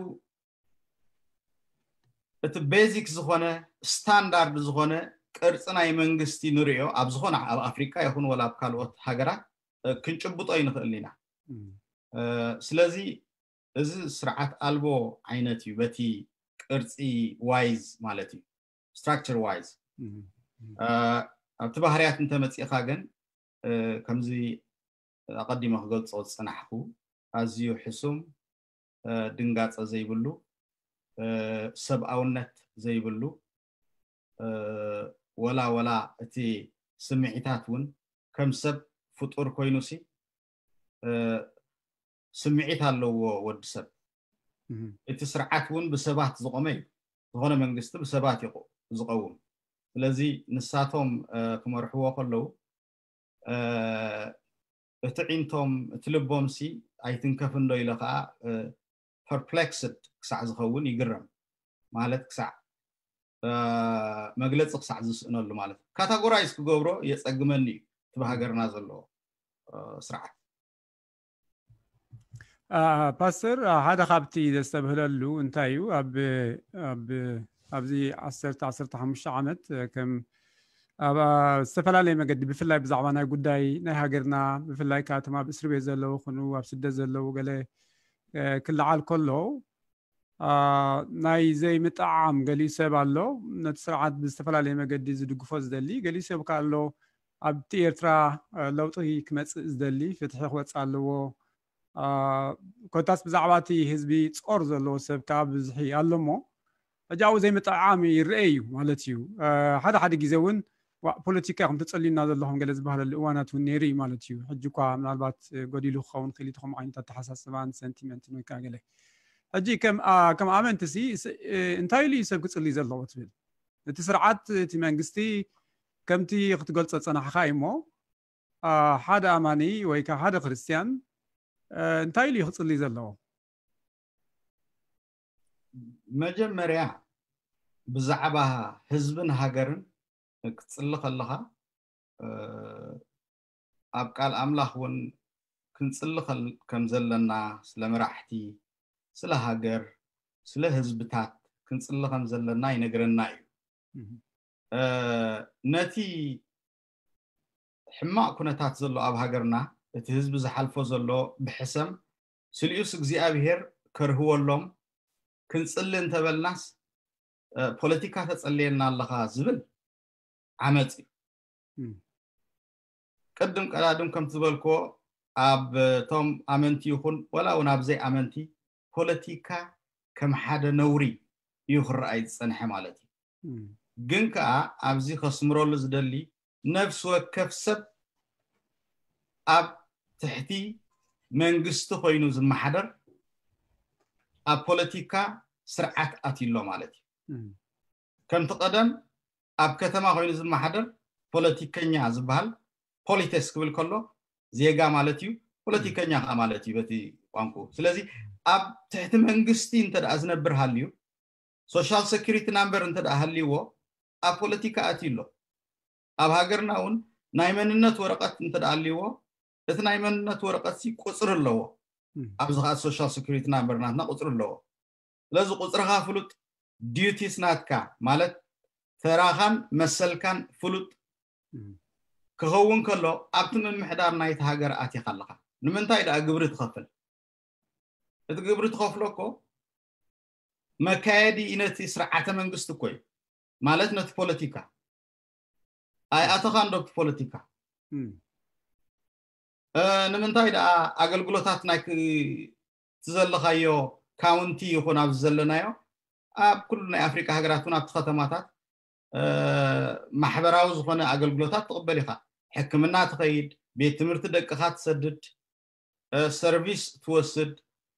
እቲ ቤዚክ ዝኾነ ስታንዳርድ ዝኾነ ቅርጽ ናይ መንግስቲ ንሪኦ ኣብ ዝኾነ ኣብ ኣፍሪካ ይኹን ወላ ኣብ ካልኦት ሃገራት ክንጭብጦ ይንኽእል ኢና ስለዚ እዚ ስርዓት ኣልቦ ዓይነት እዩ በቲ ቅርጺ ዋይዝ ማለት እዩ ስትራክቸር ዋይዝ ኣብቲ ባህርያት እንተመፂኻ ግን ከምዚ ኣቐዲመ ክገልጾ ዝጸናሕኩ ኣዝዩ ሕሱም ድንጋጸ ዘይብሉ ሰብኣውነት ዘይብሉ ወላ እቲ ስምዒታት እውን ከም ሰብ ፍጡር ኮይኑሲ ስምዒት ኣለዎ ወዲ ሰብ እቲ ስርዓት እውን ብሰባት ዝቆመ እዩ ዝኾነ መንግስቲ ብሰባት ዝቀውም ስለዚ ንሳቶም ክመርሕዎ ከለዉ እቲ ዒንቶም እቲ ልቦምሲ ኣይትንከፍን ዶ ኢለ ከዓ perplexed ክሳዕ ዝኸውን ይግረም ማለት ክሳዕ መግለፂ ክሳዕ ዝስእነሉ ማለት ካታጎራይዝ ክገብሮ የጸግመኒ እዩ እቲ ብሃገርና ዘሎ ስርዓት ፓስተር ሓደ ካብቲ ዘስተብህለሉ እንታይ እዩ ኣብዚ 15 ዓመት ከም ኣብ ዝተፈላለየ መገዲ ብፍላይ ብዛዕባ ናይ ጉዳይ ናይ ሃገርና ብፍላይ ካተማ ብእስር ቤት ዘለዉ ኩኑ ኣብ ስደት ዘለዉ ገለ ክለዓል ከሎ ናይ ዘይምጥዓም ገሊኡ ሰብ ኣሎ ነቲ ስርዓት ብዝተፈላለየ መገዲ ዝድግፎ ዝደሊ ገሊኡ ሰብ ካሎ ኣብቲ ኤርትራ ለውጢ ክመፅእ ዝደሊ ፍትሒ ክወፅእ ኣለዎ ኮታስ ብዛዕባ እቲ ህዝቢ ጾር ዘለዎ ሰብ ከዓ ብዝሒ ኣሎ እሞ እጃው ዘይምጥዓም ይርአ እዩ ማለት እዩ ሓደ ግዜ እውን ፖለቲካ ከም ተጸሊና ዘለኹም ገለ ዝበሃለሉ እዋናት እውን ነይሩ እዩ ማለት እዩ ሕጂ እኳ ምናልባት ጎዲሉ ክኸውን ክእል ኢኹም ዓይነታት ተሓሳስባን ሰንቲመንትን ወይ ከዓ ገለ ሕጂ ከም ኣመንቲ ሲ እንታይ ኢሉ ሰብ ክጽልይ ዘለዎ ትብል እቲ ስርዓት እቲ መንግስቲ ከምቲ ክትገልጾ ጸናሕኻ እሞ ሓደ ኣማኒ ወይ ከዓ ሓደ ክርስቲያን እንታይ ኢሉ ክጽልይ ዘለዎ መጀመርያ ብዛዕባ ህዝብን ሃገርን ክትጽሊ ከለኻ ኣብ ቃል ኣምላኽ እውን ክንጽሊ ከም ዘለና ስለ መራሕቲ ስለ ሃገር ስለ ህዝብታት ክንጽሊ ከም ዘለና ይነግረና እዩ ነቲ ሕማቅ ኩነታት ዘሎ ኣብ ሃገርና እቲ ህዝቢ ዝሓልፎ ዘሎ ብሕሰም ስልዩስ እግዚኣብሔር ከርህወሎም ክንጽሊ እንተበልናስ ፖለቲካ ተጸልየና ኣለኻ ዝብል ዓመጽ ቅድም ቀዳድም ከም ዝበልኮ ኣብ ቶም ኣመንቲ ይኹን ወላ እውን ኣብ ዘይ ኣመንቲ ፖለቲካ ከም ሓደ ነውሪ እዩ ክረኣይ ዝጸንሐ ማለት እዩ ግን ከዓ ኣብዚ ከስምረሉ ዝደሊ ነፍሲ ወከፍ ሰብ ኣብ ትሕቲ መንግስቲ ኮይኑ ዝመሓደር ኣብ ፖለቲካ ስርዓት ኣትይሎ ማለት እዩ ከምቲ ቀደም ኣብ ከተማ ኮይኑ ዝመሓደር ፖለቲከኛ ዝበሃል ፖሊቴስ ክብል ከሎ ዜጋ ማለት እዩ ፖለቲከኛ ከዓ ማለት እዩ በቲ ቋንቋ ስለዚ ኣብ ትሕቲ መንግስቲ እንተደኣ ዝነብር ሃልዩ ሶሻል ሴኩሪቲ ናምበር እንተደኣ ሃልይዎ ኣብ ፖለቲካ ኣትይሎ ኣብ ሃገርና እውን ናይ መንነት ወረቐት እንተደኣ ሃልይዎ እቲ ናይ መንነት ወረቐት ቁፅሪ ኣለዎ ኣብዚ ከዓ ሶሻል ሴኩሪቲ ናምበር ናትና ቁፅሪ ኣለዎ ስለዚ ቁፅርኻ ፍሉጥ ዲዩቲስ ናትካ ማለት ተራኻን መሰልካን ፍሉጥ ክኸውን ከሎ ኣብቲ ምምሕዳር ናይቲ ሃገር ኣትይኻ ኣለኻ ንምንታይ ዳ ግብሪ ትኸፍል እቲ ግብሪ ትኸፍለኮ መካየዲ ነቲ ስርዓተ መንግስቲ ኮይ ማለት ነቲ ፖለቲካ ኣይ ኣተኻንዶ ፖለቲካ ንምንታይ ዳ ኣገልግሎታት ናይ ትዘለኻዮ ካውንቲ ይኹን ኣብ ዘለናዮ ኣብ ኩሉ ናይ ኣፍሪካ ሃገራቱን ኣብ ከተማታት ማሕበራዊ ዝኾነ ኣገልግሎታት ትቕበል ኢኻ ሕክምና ትኸይድ ቤት ትምህርቲ ደቅኻ ትሰድድ ሰርቪስ ትወስድ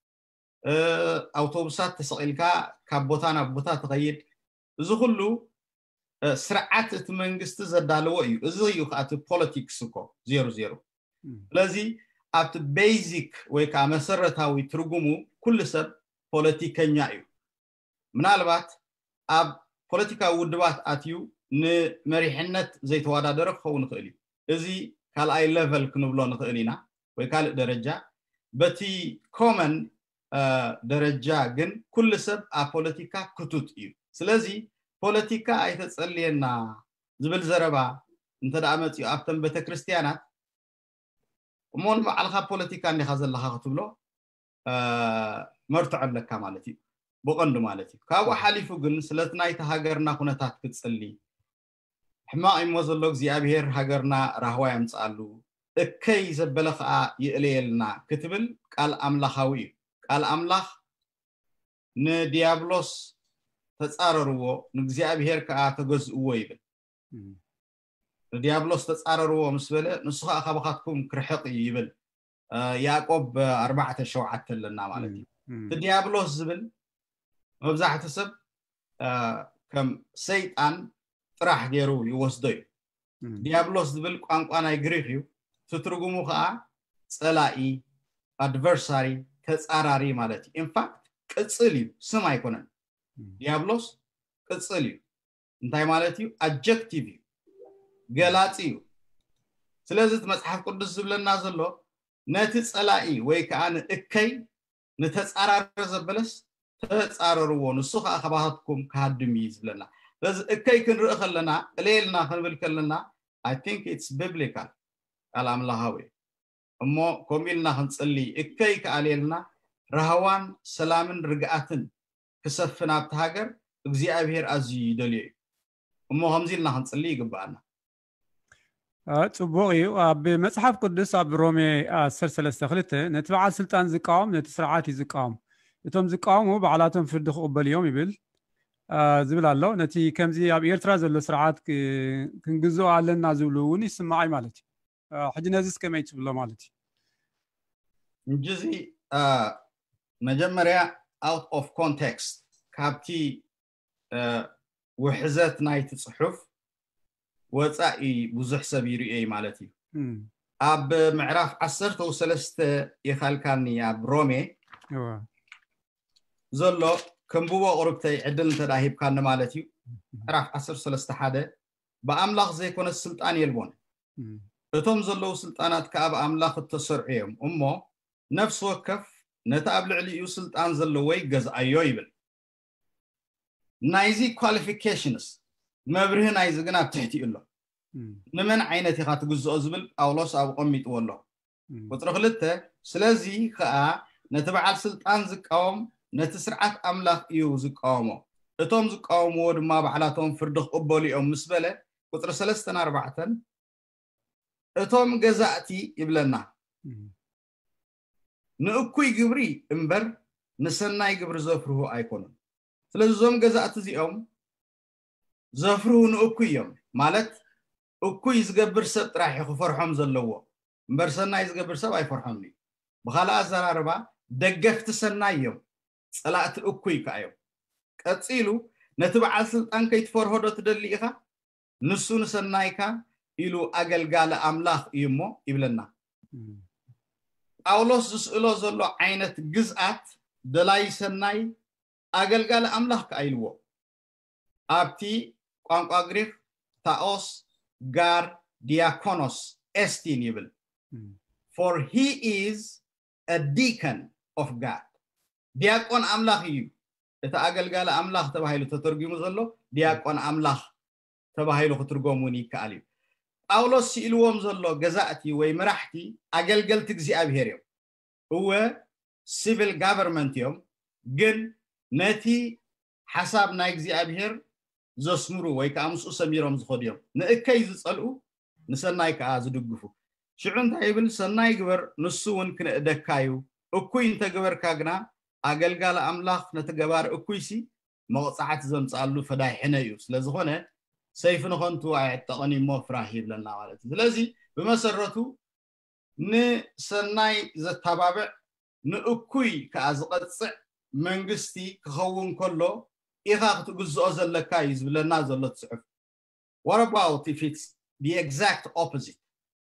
ኣውቶቡሳት ተሰቂልካ ካብ ቦታ ናብ ቦታ ትኸይድ እዚ ኩሉ ስርዓት እቲ መንግስቲ ዘዳለዎ እዩ እዚ እዩ ካቲ ፖለቲክስ እኮ 00 ስለዚ ኣብቲ ቤዚክ ወይ ከዓ መሰረታዊ ትርጉሙ ኩሉ ሰብ ፖለቲከኛ እዩ ምናልባት ኣብ ፖለቲካዊ ውድባት ኣትዩ ንመሪሕነት ዘይተወዳደረ ክኸውን ይኽእል እዩ እዚ ካልኣይ ሌቨል ክንብሎ ንኽእል ኢና ወይ ካልእ ደረጃ በቲ ኮመን ደረጃ ግን ኩሉ ሰብ ኣብ ፖለቲካ ክቱት እዩ ስለዚ ፖለቲካ ኣይተጸልየና ዝብል ዘረባ እንተዳ መጽኡ ኣብተን ቤተክርስትያናት እሞን ባዕልኻ ፖለቲካ እንዲኻ ዘለኻ ክትብሎ መርትዖ ኣለካ ማለት እዩ بقند مالتي كابو حليفو جن سلتنا يتهاجرنا كنتات كتسلي حما يموزلوك زيابير هاجرنا رهوا يمسألو كي زبلخ يقليلنا كتبل قال أملاخوي قال أملاخ نديابلوس تتصاررو نزيابير كا تجزء ويبل نديابلوس تتصاررو مسبله نسخة أخبخاتكم كرحق يبل يعقوب 4 شوعات لنا مالتي الديابلوس زبل مبزحت السب كم سيطان طرح غيرو يوسدو ديابلوس زبل قانقانا يغريفيو تترغمو خا صلائی ادفرساري تصاراري مالتي ان فاكت قصلي سم ايكونن ديابلوس قصلي انتي مالتي ادجكتيف غلاصيو ስለዚህ መጽሐፍ ቅዱስ ዝብለና ዘሎ ነቲ ጸላኢ ወይ ከአን እከይ ነተጻራረ ዘበለስ ተጻረርዎ ንሱ አኸባህትኩም ካድም ይዝብለና ስለዚህ እከይ ክንርኢ ከለና እሌልና ክንብል ከለና I think it's biblical ቃል አምላካዊ እሞ ኮሚልና ክንጽሊ እከይ ከአሌልና ረሃዋን ሰላምን ርግኣትን ክሰፍና ብተሃገር እግዚአብሔር አዝዩ ይደልዩ እሞ ከምዚልና ክንጽሊ ይግባአና ጽቡቕ እዩ ኣብ መጽሐፍ ቅዱስ ኣብ ሮሜ 10:32 ነቲ በዓል ስልጣን ዝቃወም ነቲ ስርዓት ይዝቃወም እቶም ዝቃወሙ በዓላቶም ፍርዲ ክቕበል እዮም ይብል ዝብል ኣሎ ነቲ ከምዚ ኣብ ኤርትራ ዘሎ ስርዓት ክንግዝኦ ኣለና ዝብሉ እውን ይስማዓይ ማለት እዩ ሕጂ ነዚስ ከመይ ትብሎ ማለት እዩ እንጂ መጀመርያ out of context ካብቲ ውሕዘት ናይቲ ጽሑፍ ወጻኢ ብዙሕ ሰብ ይርአይ ማለት እዩ ኣብ ምዕራፍ 13 ይኻልካኒ ኣብ ሮሜ ዘሎ ከምብዎ ቁርብተይ ዕድል ተዳሂብካኒ ማለት እዩ ምዕራፍ 13:1 በአምላኽ ዘይኮነ ስልጣን የልቦን እቶም ዘለው ስልጣናት ከአብ አምላኽ ተሰርዑ እዮም እሞ ነፍስ ወከፍ ነታ ኣብ ልዕሊኡ ስልጣን ዘለዎ ይገዝአዮ ይብል ናይዚ ኳሊፊኬሽንስ መብርህ ናይዚ ግን ኣብ ትሕቲ ኣሎ ንመን ዓይነት ኢኻ ትግዝኦ ዝብል ጳውሎስ ኣብ ቆሚጥዎ ኣሎ ቁጥሪ 2 ስለዚ ከዓ ነቲ በዓል ስልጣን ዝቃወም ነቲ ስርዓት አምላኽ እዩ ዝቃወሞ እቶም ዝቃወምዎ ድማ በዓላቶም ፍርዲ ክቕበሉ እዮም ምስ በለ ቁጥሪ 3-4 እቶም ገዛእቲ ይብለና ንእኩይ ግብሪ እምበር ንሰናይ ግብሪ ዘፍርሁ ኣይኮኑን ስለዚ እዞም ገዛእቲ እዚኦም ዘፍርሁ ንእኩይ እዮም ማለት እኩይ ዝገብር ሰብ ጥራሕ ክፈርሖም ዘለዎ እምበር ሰናይ ዝገብር ሰብ ኣይፈርሖም እዩ ብኻልእ ኣዘራርባ ደገፍቲ ሰናይ እዮም ጸላእቲ እኩይ ከአዮም ቀጺሉ ነቲ በዓል ስልጣን ከይትፈርሆ ዶ ትደሊ ኢኻ ንሱ ንሰናይካ ኢሉ ኣገልጋለ አምላኽ እዩሞ ይብለና ጳውሎስ ዝስእሎ ዘሎ ዓይነት ግዝኣት ደላይ ሰናይ ኣገልጋለ አምላኽ ከአይልዎ ኣብቲ ቋንቋ ግሪክ ታኦስ ጋር ዲያኮኖስ ኤስቲን ይብል for he is a deacon of God ዲያቆን አምላኽ እዩ እቲ ኣገልጋለ አምላኽ ተባሂሉ ተተርጉሙ ዘሎ ዲያቆን አምላኽ ተባሂሉ ክትርጎሙኒ ይከኣል እዩ ጳውሎስ ሲኢልዎም ዘሎ ገዛእቲ ወይ መራሕቲ ኣገልገልቲ እግዚአብሔር እዮም هو civil government እዮም ግን ነቲ ሓሳብ ናይ እግዚአብሔር ዘስምሩ ወይ ከዓ ምስኡ ሰሚሮም ዝኸዱ እዮም ንእከይ ዝጸልኡ ንሰናይ ከዓ ዝድግፉ ሽዑ እንታይ ይብል ሰናይ ግበር ንሱ እውን ክንእደካዩ እኩይ እንተገበርካ ግና ኣገልጋሊ ኣምላኽ ነቲ ገባር እኩይሲ መቕፃዕቲ ዘምፃሉ ፈዳይሕነ እዩ ስለዝኾነ ሰይፍ ንኾንቱ ኣይዕጠቐን እሞ ፍራሕ ይብለና ማለት እዩ ስለዚ ብመሰረቱ ንሰናይ ዘተባብዕ ንእኩይ ከዓ ዝቐፅዕ መንግስቲ ክኸውን ከሎ ኢኻ ክትግዝኦ ዘለካ እዩ ዝብለና ዘሎ ትፅሑፍ what about if it's the exact opposite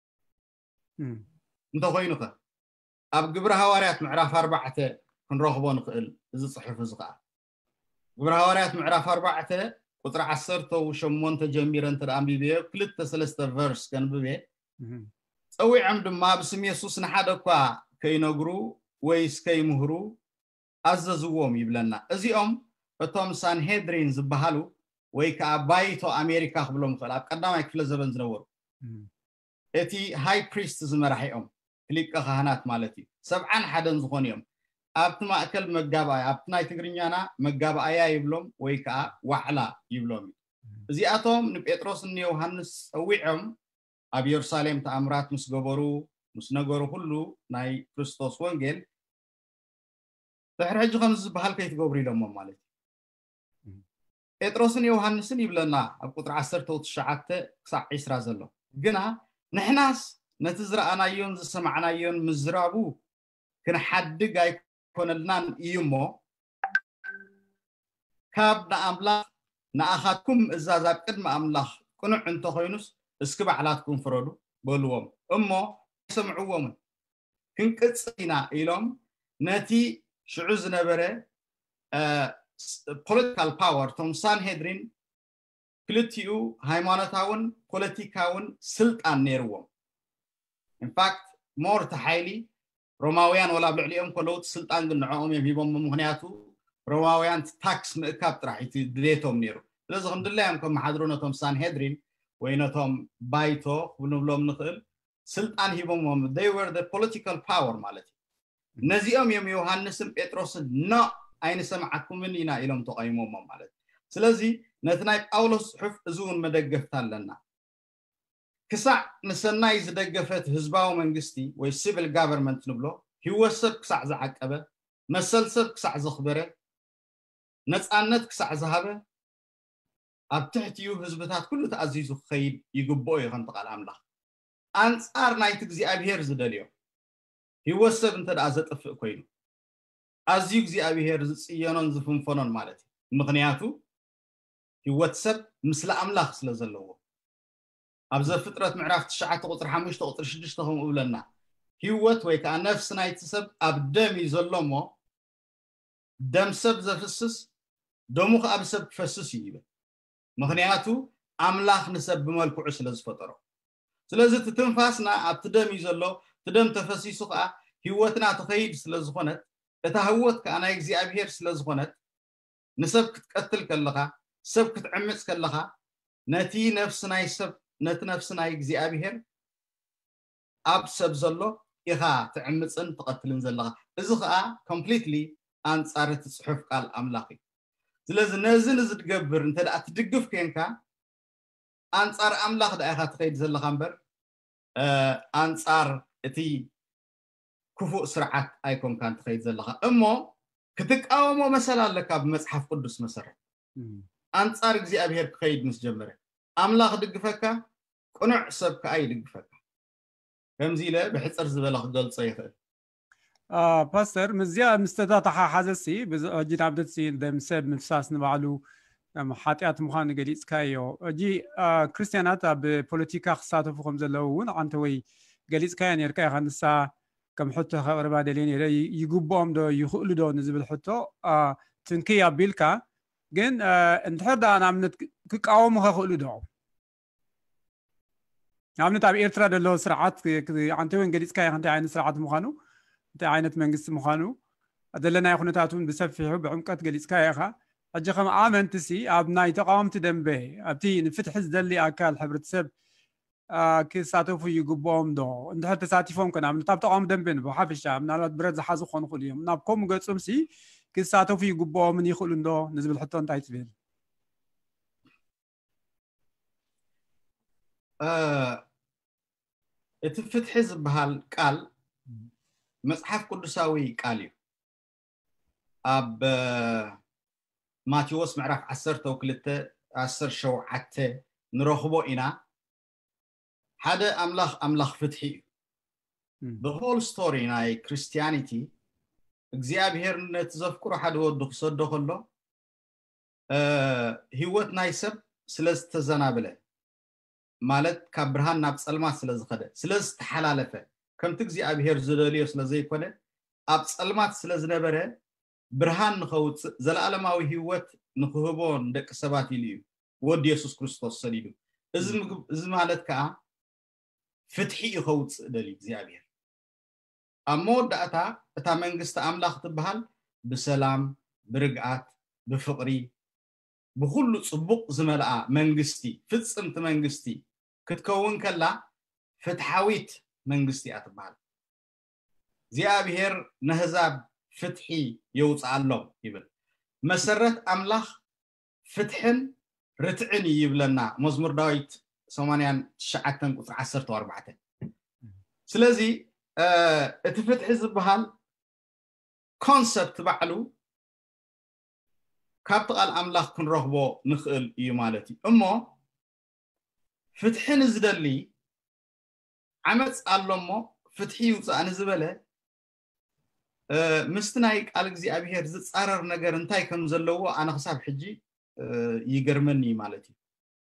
እንተኾይኑ ኸ ኣብ ግብረ ሃዋርያት ምዕራፍ 4 ክንረኽቦ ንኽእል እዚ ፅሑፍ እዚ ከዓ ግብረ ሃዋርያት ምዕራፍ 4 ቁጥሪ 18 ጀሚረ እንተኣንቢበ 2-3 ቨርስ ከንብበ ፀዊዖም ድማ ብስም ኢየሱስ ንሓደ እኳ ከይነግሩ ወይስ ከይምህሩ ኣዘዝዎም ይብለና እዚኦም እቶም ሳንሄድሪን ዝበሃሉ ወይ ከዓ ባይቶ ኣሜሪካ ክብሎም ይኽእል ኣብ ቀዳማይ ክፍለ ዘበን ዝነበሩ እቲ ሃይ ፕሪስት ዝመራሒኦም ሊቀ ካህናት ማለት እዩ 71 ዝኾኑ እዮም ኣብቲ ማእከል መጋባእያ ኣብቲ ናይ ትግርኛና መጋባእያ ይብሎም ወይ ከዓ ዋዕላ ይብሎም እዚኣቶም ንጴጥሮስ ንዮሃንስ ፀዊዖም ኣብ ኢየሩሳሌም ተኣምራት ምስ ገበሩ ምስ ነገሩ ሁሉ ናይ ክርስቶስ ወንጌል ድሕሪ ሕጂ ከምዚ ዝበሃል ከይትገብሩ ኢሎሞ ማለት እዩ ጴጥሮስን ዮሃንስን ይብለና ኣብ ቁጥሪ 19 ክሳብ 20 ዘሎ ግና ንሕናስ ነቲ ዝረኣናዮን ዝሰማዕናዮን ምዝራቡ ክንሓድግ ኣይኮነልናን እዩ እሞ ካብ ንኣምላኽ ንኣኻትኩም እዛዝ ኣብ ቅድሚ ኣምላኽ ቅኑዕ እንተኾይኑስ እስኪ ባዕላትኩም ፍረዱ በልዎም እሞ ሰምዕዎም ክንቅፅል ኢና ኢሎም ነቲ ሽዑ ዝነበረ ፖለቲካል ፓወር ቶም ሳንሄድሪን ክልቲኡ ሃይማኖታውን ፖለቲካውን ስልጣን ነይርዎም ኢንፋክት ሞር ተሓይሊ ሮማውያን ወላ ብልዕሊኦም ከለውት ስልጣን ግን ንዕኦም ሂቦም ምክንያቱ ሮማውያን ታክስ ምእካብ ጥራሕ እቲ ድሌቶም ነይሩ ስለዚ ክንድላዮም ከም ሓድሩ ነቶም ሳንሄድሪን ወይ ነቶም ባይቶ ክንብሎም ንኽእል ስልጣን ሂቦም they were the political power ማለት እዩ ነዚኦም እዮም ዮሃንስን ጴጥሮስን ኖ ኣይንሰምዓኩምን ኢና ኢሎም ተቃይሞም ማለት ስለዚ ነቲ ናይ ጳውሎስ ጽሑፍ እዙን መደገፍታ ኣለና ክሳዕ ንሰናይ ዝደገፈት ህዝባዊ መንግስቲ ወይ ሲቪል ጋቨርንመንት ንብሎ ህወሰብ ክሳዕ ዝዓቀበ መሰልሰብ ክሳዕ ዘኽበረ ነፃነት ክሳዕ ዝሃበ ኣብ ትሕቲኡ ህዝብታት ኩሉ ተኣዚዙ ክኸይድ ይግብኦ እዩ ከም ተቃል ኣምላኽ ኣንጻር ናይቲ እግዚኣብሔር ዝደልዮ ህወሰብ እንተደኣ ዘጥፍእ ኮይኑ ኣዝዩ እግዚኣብሔር ዝፅየኖን ዝፍንፈኖን ማለት እዩ ምክንያቱ ህወሰብ ምስለ ኣምላኽ ስለ ዘለዎ ኣብ ዘፍጥረት ምዕራፍ 9 ቁጥሪ 5 ቁጥሪ 6 ከምኡ ብለና ህይወት ወይ ከዓ ነፍሲ ናይቲ ሰብ ኣብ ደም እዩ ዘሎ እሞ ደም ሰብ ዘፍስስ ደሙ ከዓ ብሰብ ክፈስስ እዩ ይብል ምክንያቱ ኣምላኽ ንሰብ ብመልክዑ ስለ ዝፈጠሮ ስለዚ እቲ ትንፋስና ኣብቲ ደም እዩ ዘሎ እቲ ደም ተፈሲሱ ከዓ ህይወትና ትኸይድ ስለ ዝኾነት እታ ህይወት ከዓ ናይ እግዚኣብሔር ስለ ዝኾነት ንሰብ ክትቀትል ከለኻ ሰብ ክትዕምፅ ከለኻ ነቲ ነፍሲ ናይ ሰብ ነቲ ነፍሲ ናይ እግዚኣብሔር ኣብ ሰብ ዘሎ ኢኻ ትዕምፅን ትቐትልን ዘለኻ እዚ ከዓ ኮምፕሊትሊ ኣንጻር እቲ ጽሑፍ ቃል ኣምላኽ እዩ ስለዚ ነዚ ንዝትገብር እንተደኣ ትድግፍ ኮንካ ኣንጻር ኣምላኽ ዳ ኢኻ ትኸይድ ዘለኻ እምበር ኣንጻር እቲ ክፉእ ስርዓት ኣይኮንካን ትኸይድ ዘለኻ እሞ ክትቃወሞ መሰል ኣለካ ብመጽሓፍ ቅዱስ መሰረት ኣንጻር እግዚኣብሔር ክኸይድ ምስ ጀመረ ኣምላኽ ድግፈካ ቅኑዕ ሰብ ከዓ ይድግፈካ ከምዚ ኢለ ብሕፅር ዝበለ ክገልጾ ይኽእል ፓስተር ምዝያ ምስተታተሓ ሓዘሲ ሕጂ ናብደትሲ ደም ሰብ ምፍሳስ ንባዕሉ ሓጢኣት ምዃኑ ገሊፅካዮ ሕጂ ክርስትያናት ኣብ ፖለቲካ ክሳተፉ ከም ዘለዉ እውን አንተ ወይ ገሊፅካዮ ነርካ ኢኻ ንሳ ከም ሕቶ ከቕርባ ደልየ ነይረ ይግብኦም ዶ ይኽእሉ ዶ ንዝብል ሕቶ ትንክይ ኣቢልካ ግን እንድሕር ዳ ንኣብነት ክቃወሙ ከኽእሉ ዶ ንኣብነት ኣብ ኤርትራ ዘሎ ስርዓት አንተ እውን ገሊፅካዮ እንታይ ዓይነት ስርዓት ምዃኑ እንታይ ዓይነት መንግስቲ ምዃኑ ዘለናይ ኩነታት እውን ብሰፊሑ ብዕምቀት ገሊፅካዮ ኢኻ ሕጂ ከም ኣመንቲሲ ኣብ ናይ ተቃወምቲ ደንበ ኣብቲ ንፍትሒ ዝደሊ ኣካል ሕብረተሰብ كيساتفو يقبوهم دو انت حتى ساتفهم كنا من تقام دنبن بحافشة من على برد زحازو خون خليهم نابكم قصم سي كيساتفو يقبوهم من يخلون دو نزبل حتى انت عيتبين اتفتح حزب هالقال مصحف قدساوي قاليو اب ماتيوس معرف 10 وكلته 10 شوعته نرخبو إنا هذا أملاخ فتحي the whole story ناي Christianity እግዚአብሔር ነትዘፍቁሩ ሓደ ወዱ ክሰዶ ከሎ ህይወት ናይ ሰብ ስለዝተዘናበለ ማለት ካብ ብርሃን ናብ ጸልማት ስለዝኸደ ስለዝተሓላለፈ ከምቲ እግዚአብሔር ዝደልዮ ስለዘይኮነ ኣብ ጸልማት ስለዝነበረ ብርሃን ንኸውፅእ ዘለዓለማዊ ህይወት ንኽህቦ ደቂ ሰባት ኢልዩ ወዲ ኢየሱስ ክርስቶስ ሰሊዱ እዚ ማለት ከዓ ፍትሒ ይኸውፅእ ደሊ እግዚአብሔር أمودة أتا منجست أملاخ تبهال بسلام برقعات بفقري بخلو صبوق زملاء منجستي فتسمت منجستي كتكون كلا فتحاويت منجستي أتبهال زيابهر نهزاب فتحي يوصع الله يبل مسرت أملاخ فتحن رتعني يبلنا مزمور دايت سمانيان شعتن قطر 14 سلازي اتفتح زبهال كونسبت بعلو كابتقال أملاخ كن رهبو نخل يمالتي أمو فتحين زدلي عمت ألمو فتحي وصان زبله مستنايك ألغزي أبيهر زد صارر نجر انتاي كم زلوو أنا خصاب حجي يقرمني مالتي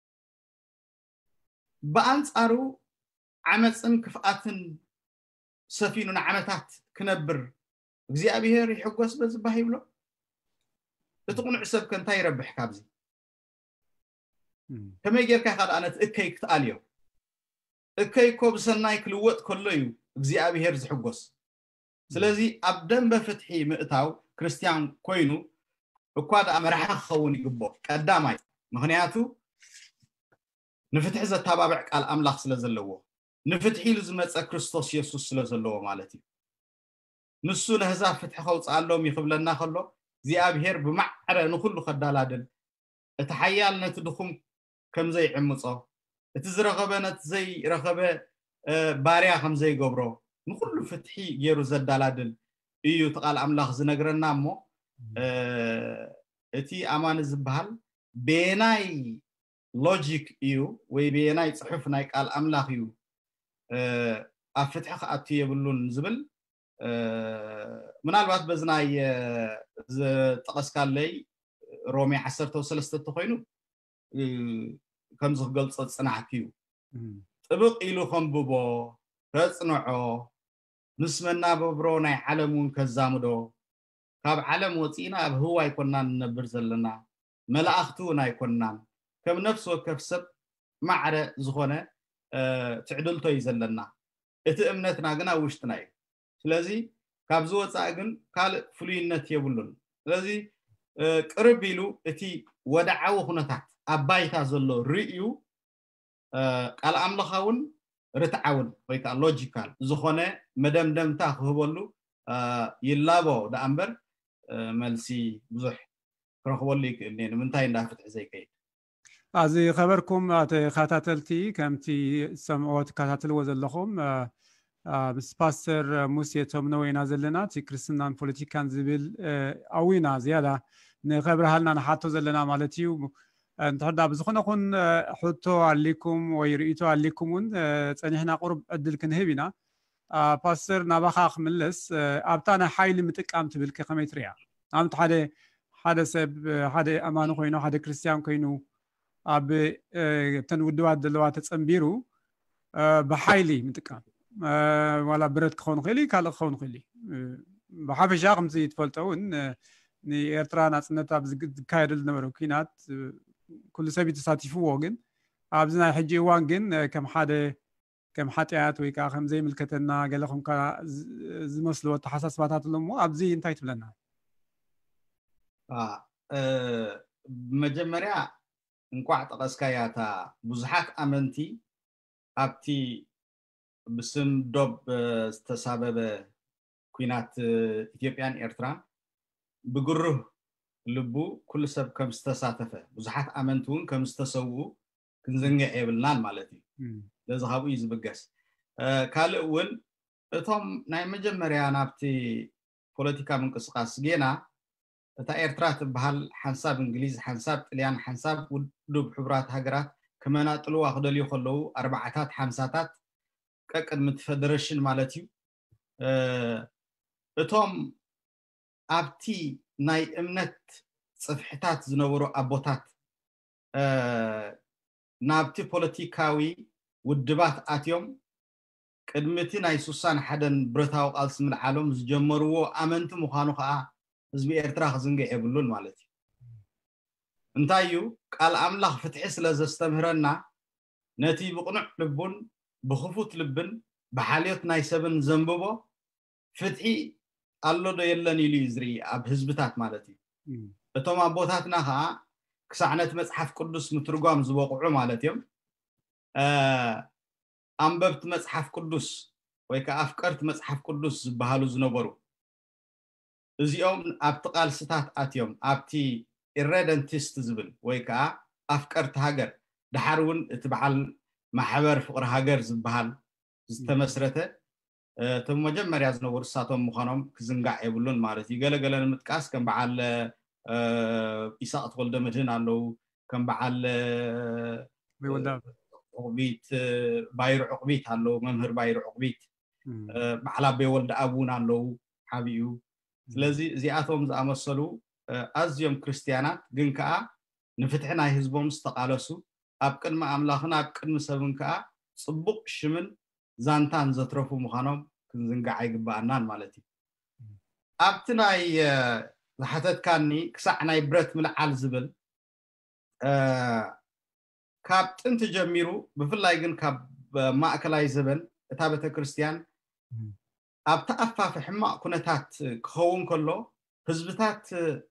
بأنت أرو عمت كفأتن سفينون عمتات كنبر እግዚአብሔር ይحጎስ በዝባህ ይብሎ እትቁን ዕሰብ ከንታ ይረብሕ ካብዚ ከመጌርካ ካዳነት እከይ ክትአልዮ እከይ ኮብሰናይ ክልወጥ ከሎ እዩ እግዚአብሔር ዝሕጎስ ስለዚ ኣብ ደንበ ፍትሒ ምእታው ክርስቲያን ኮይኑ እኳ ዳ መራሓ ክኸውን ይግቦ ቀዳማይ ምክንያቱ ንፍትሒ ዘተባብዕ ቃል ኣምላኽ ስለ ዘለዎ ንፍትሒ ዝመፀ ክርስቶስ ኢየሱስ ስለ ዘለዎ ማለት እዩ ንሱ ነህዛብ ፍትሒ ከውፅኣሎም ይኽብለና ከሎ እግዚአብሔር ብማዕረ ንኩሉ ከዳላድል እቲ ሓያል ነቲ ድኹም ከምዘይ ዕምጾ እቲ ዝረኸበ ነቲ ዘይረኸበ ባርያ ከምዘይ ገብሮ ንኩሉ ፍትሒ ገይሩ ዘዳላድል እዩ ተቃል ኣምላኽ ዝነግረና እሞ እቲ ኣማን ዝበሃል ቤናይ ሎጂክ እዩ ወይ ቤናይ ጽሑፍ ናይ ቃል ኣምላኽ እዩ ኣብ ፍትሒ ከኣቱ የብሉን ዝብል ምናልባት በዝናይ ዝጠቀስካለይ ሮሜ 13 ተኮይኑ ከም ዝገልጽ ጽናዕት እዩ ጥብቅ ኢሉ ከምብቦ ተጽንዖ ምስመና በብሮ ናይ ዓለሙን ከዛምዶ ካብ ዓለም ወፂና ኣብ ህዋይ ኮናን ነብር ዘለና መላእኽቱ ናይ ኮናን ከም ነፍስ ወከፍ ሰብ ማዕረ ዝኾነ ትዕድልቶ ይዘለና እቲ እምነትና ግና ውሽጥና እዩ ስለዚ ካብ ዝወፃእ ግን ካልእ ፍሉይነት የብሉን ስለዚ ቅርብ ኢሉ እቲ ወዳዓዊ ኩነታት ኣብ ባይታ ዘሎ ርእዩ ቃል ኣምላኻውን ርትዓውን ወይ ከዓ ሎጂካል ዝኾነ መደምደምታ ክህበሉ ይላቦ ዳኣምበር መልሲ ብዙሕ ክረኽበሉ ይክእል ንምንታይ እንዳፍትሒ ዘይከይድ أزي خبركم خاتاتلتي كمتي سمعوت كاتاتل وزلخم بس باستر موسى تومنو ينازلنا تي كريستيان بوليتيكان زبل اوينا زياده نخبر حالنا نحطو زلنا مالتيو انتهدا بزخنا كون حطو عليكم ويريتو عليكمون صنيحنا قرب ادل كنهبينا باستر نباخ ملس ابتانا حيل متقام تبل كخميتريا امت حدا سب حدا امانو كوينو حدا كريستيان كوينو أب تنودوات دلوات تصنبيرو بحايلي متقام ولا برد خون خلي كال خون خلي بحافظ جاكم زي تفلتون ني إرترا ناسنتا بزكاير النمرو كينات كل سبي تساتيفو وجن أبزنا حجي وانجن كم حاتيات ويكا خم زي ملكتنا قال لهم كا زمسلو تحسس باتات لهم أبزي انتهيت لنا مجمريا እንኳዕ ጠቀስካያታ ብዙሓት ኣመንቲ ኣብቲ ብስም ዶብ ዝተሳበበ ኩናት ኢትዮጵያን ኤርትራን ብግሩህ ልቡ ኩሉ ሰብ ከም ዝተሳተፈ ብዙሓት ኣመንቲ እውን ከም ዝተሰውኡ ክንዝንግዕ የብልናን ማለት እዩ ለዚ ካብኡ እዩ ዝብገስ ካልእ እውን እቶም ናይ መጀመርያ ናብቲ ፖለቲካ ምንቅስቃስ ጌና እታ ኤርትራ ትበሃል ሓንሳብ እንግሊዝ ሓንሳብ ጣልያን ሓንሳብ ውድብ ሕቡራት ሃገራት ከመናጥልዋ ክደልዩ ከለዉ ኣርባዓታት ሓምሳታት ቅድሚ ፌደሬሽን ማለት እዩ እቶም ኣብቲ ናይ እምነት ጽፍሕታት ዝነበሩ ኣቦታት ናብቲ ፖለቲካዊ ውድባት ኣትዮም ቅድሚቲ ናይ 61 ብረታዊ ቃልሲ ምልዓሎም ዝጀመርዎ ኣመንቲ ምዃኑ ከዓ ህዝቢ ኤርትራ ክዝንግዕ የብሉን ማለት እዩ እንታይ እዩ ቃል ኣምላኽ ፍትሒ ስለ ዘስተምህረና ነቲ ብቕኑዕ ልቡን ብኽፉት ልብን ብሓልዮት ናይ ሰብን ዘንብቦ ፍትሒ ኣሎ ዶ የለን ኢሉ ዝርኢ ኣብ ህዝብታት ማለት እዩ እቶም ኣቦታትና ከዓ ክሳዕ ነቲ መፅሓፍ ቅዱስ ምትርጓም ዝበቕዑ ማለት እዮም ኣንበብቲ መፅሓፍ ቅዱስ ወይ ከዓ ኣፍቀርቲ መፅሓፍ ቅዱስ ዝበሃሉ ዝነበሩ እዚኦም ኣብቲ ቃልስታት ኣትዮም ኣብቲ ኢሬደንቲስት ዝብል ወይ ከዓ ኣፍቀርቲ ሃገር ድሓር እውን እቲ በዓል ማሕበር ፍቅሪ ሃገር ዝበሃል ዝተመስረተ እቶም መጀመርያ ዝነበሩ እሳቶም ምዃኖም ክዝንጋዕ የብሉን ማለት እዩ ገለገለ ንምጥቃስ ከም በዓል ኢሳቅ ተወልደ መድህን ኣለዉ ከም በዓል ዕቁቢት ባይሩ ዕቁቢት ኣለዉ መምህር ባይሩ ዕቁቢት በዓል ኣበይ ወልደ ኣቡን ኣለዉ ሓቢኡ ስለዚ እዚኣቶም ዝኣመሰሉ ኣዝዮም ክርስቲያናት ግን ከዓ ንፍትሒ ናይ ህዝቦም ዝተቃለሱ ኣብ ቅድሚ ኣምላኽን ኣብ ቅድሚ ሰብን ከዓ ጽቡቕ ሽምን ዛንታን ዘትረፉ ምዃኖም ክንዝንጋዕ ኣይግባአናን ማለት እዩ ኣብቲ ናይ ዝሓተትካኒ ክሳዕ ናይ ብረት ምልዓል ዝብል ካብ ጥንቲ ጀሚሩ ብፍላይ ግን ካብ ማእከላይ ዘበን እታ ቤተክርስትያን ኣብቲ ኣፋፍ ሕማቅ ኩነታት ክኸውን ከሎ ህዝብታት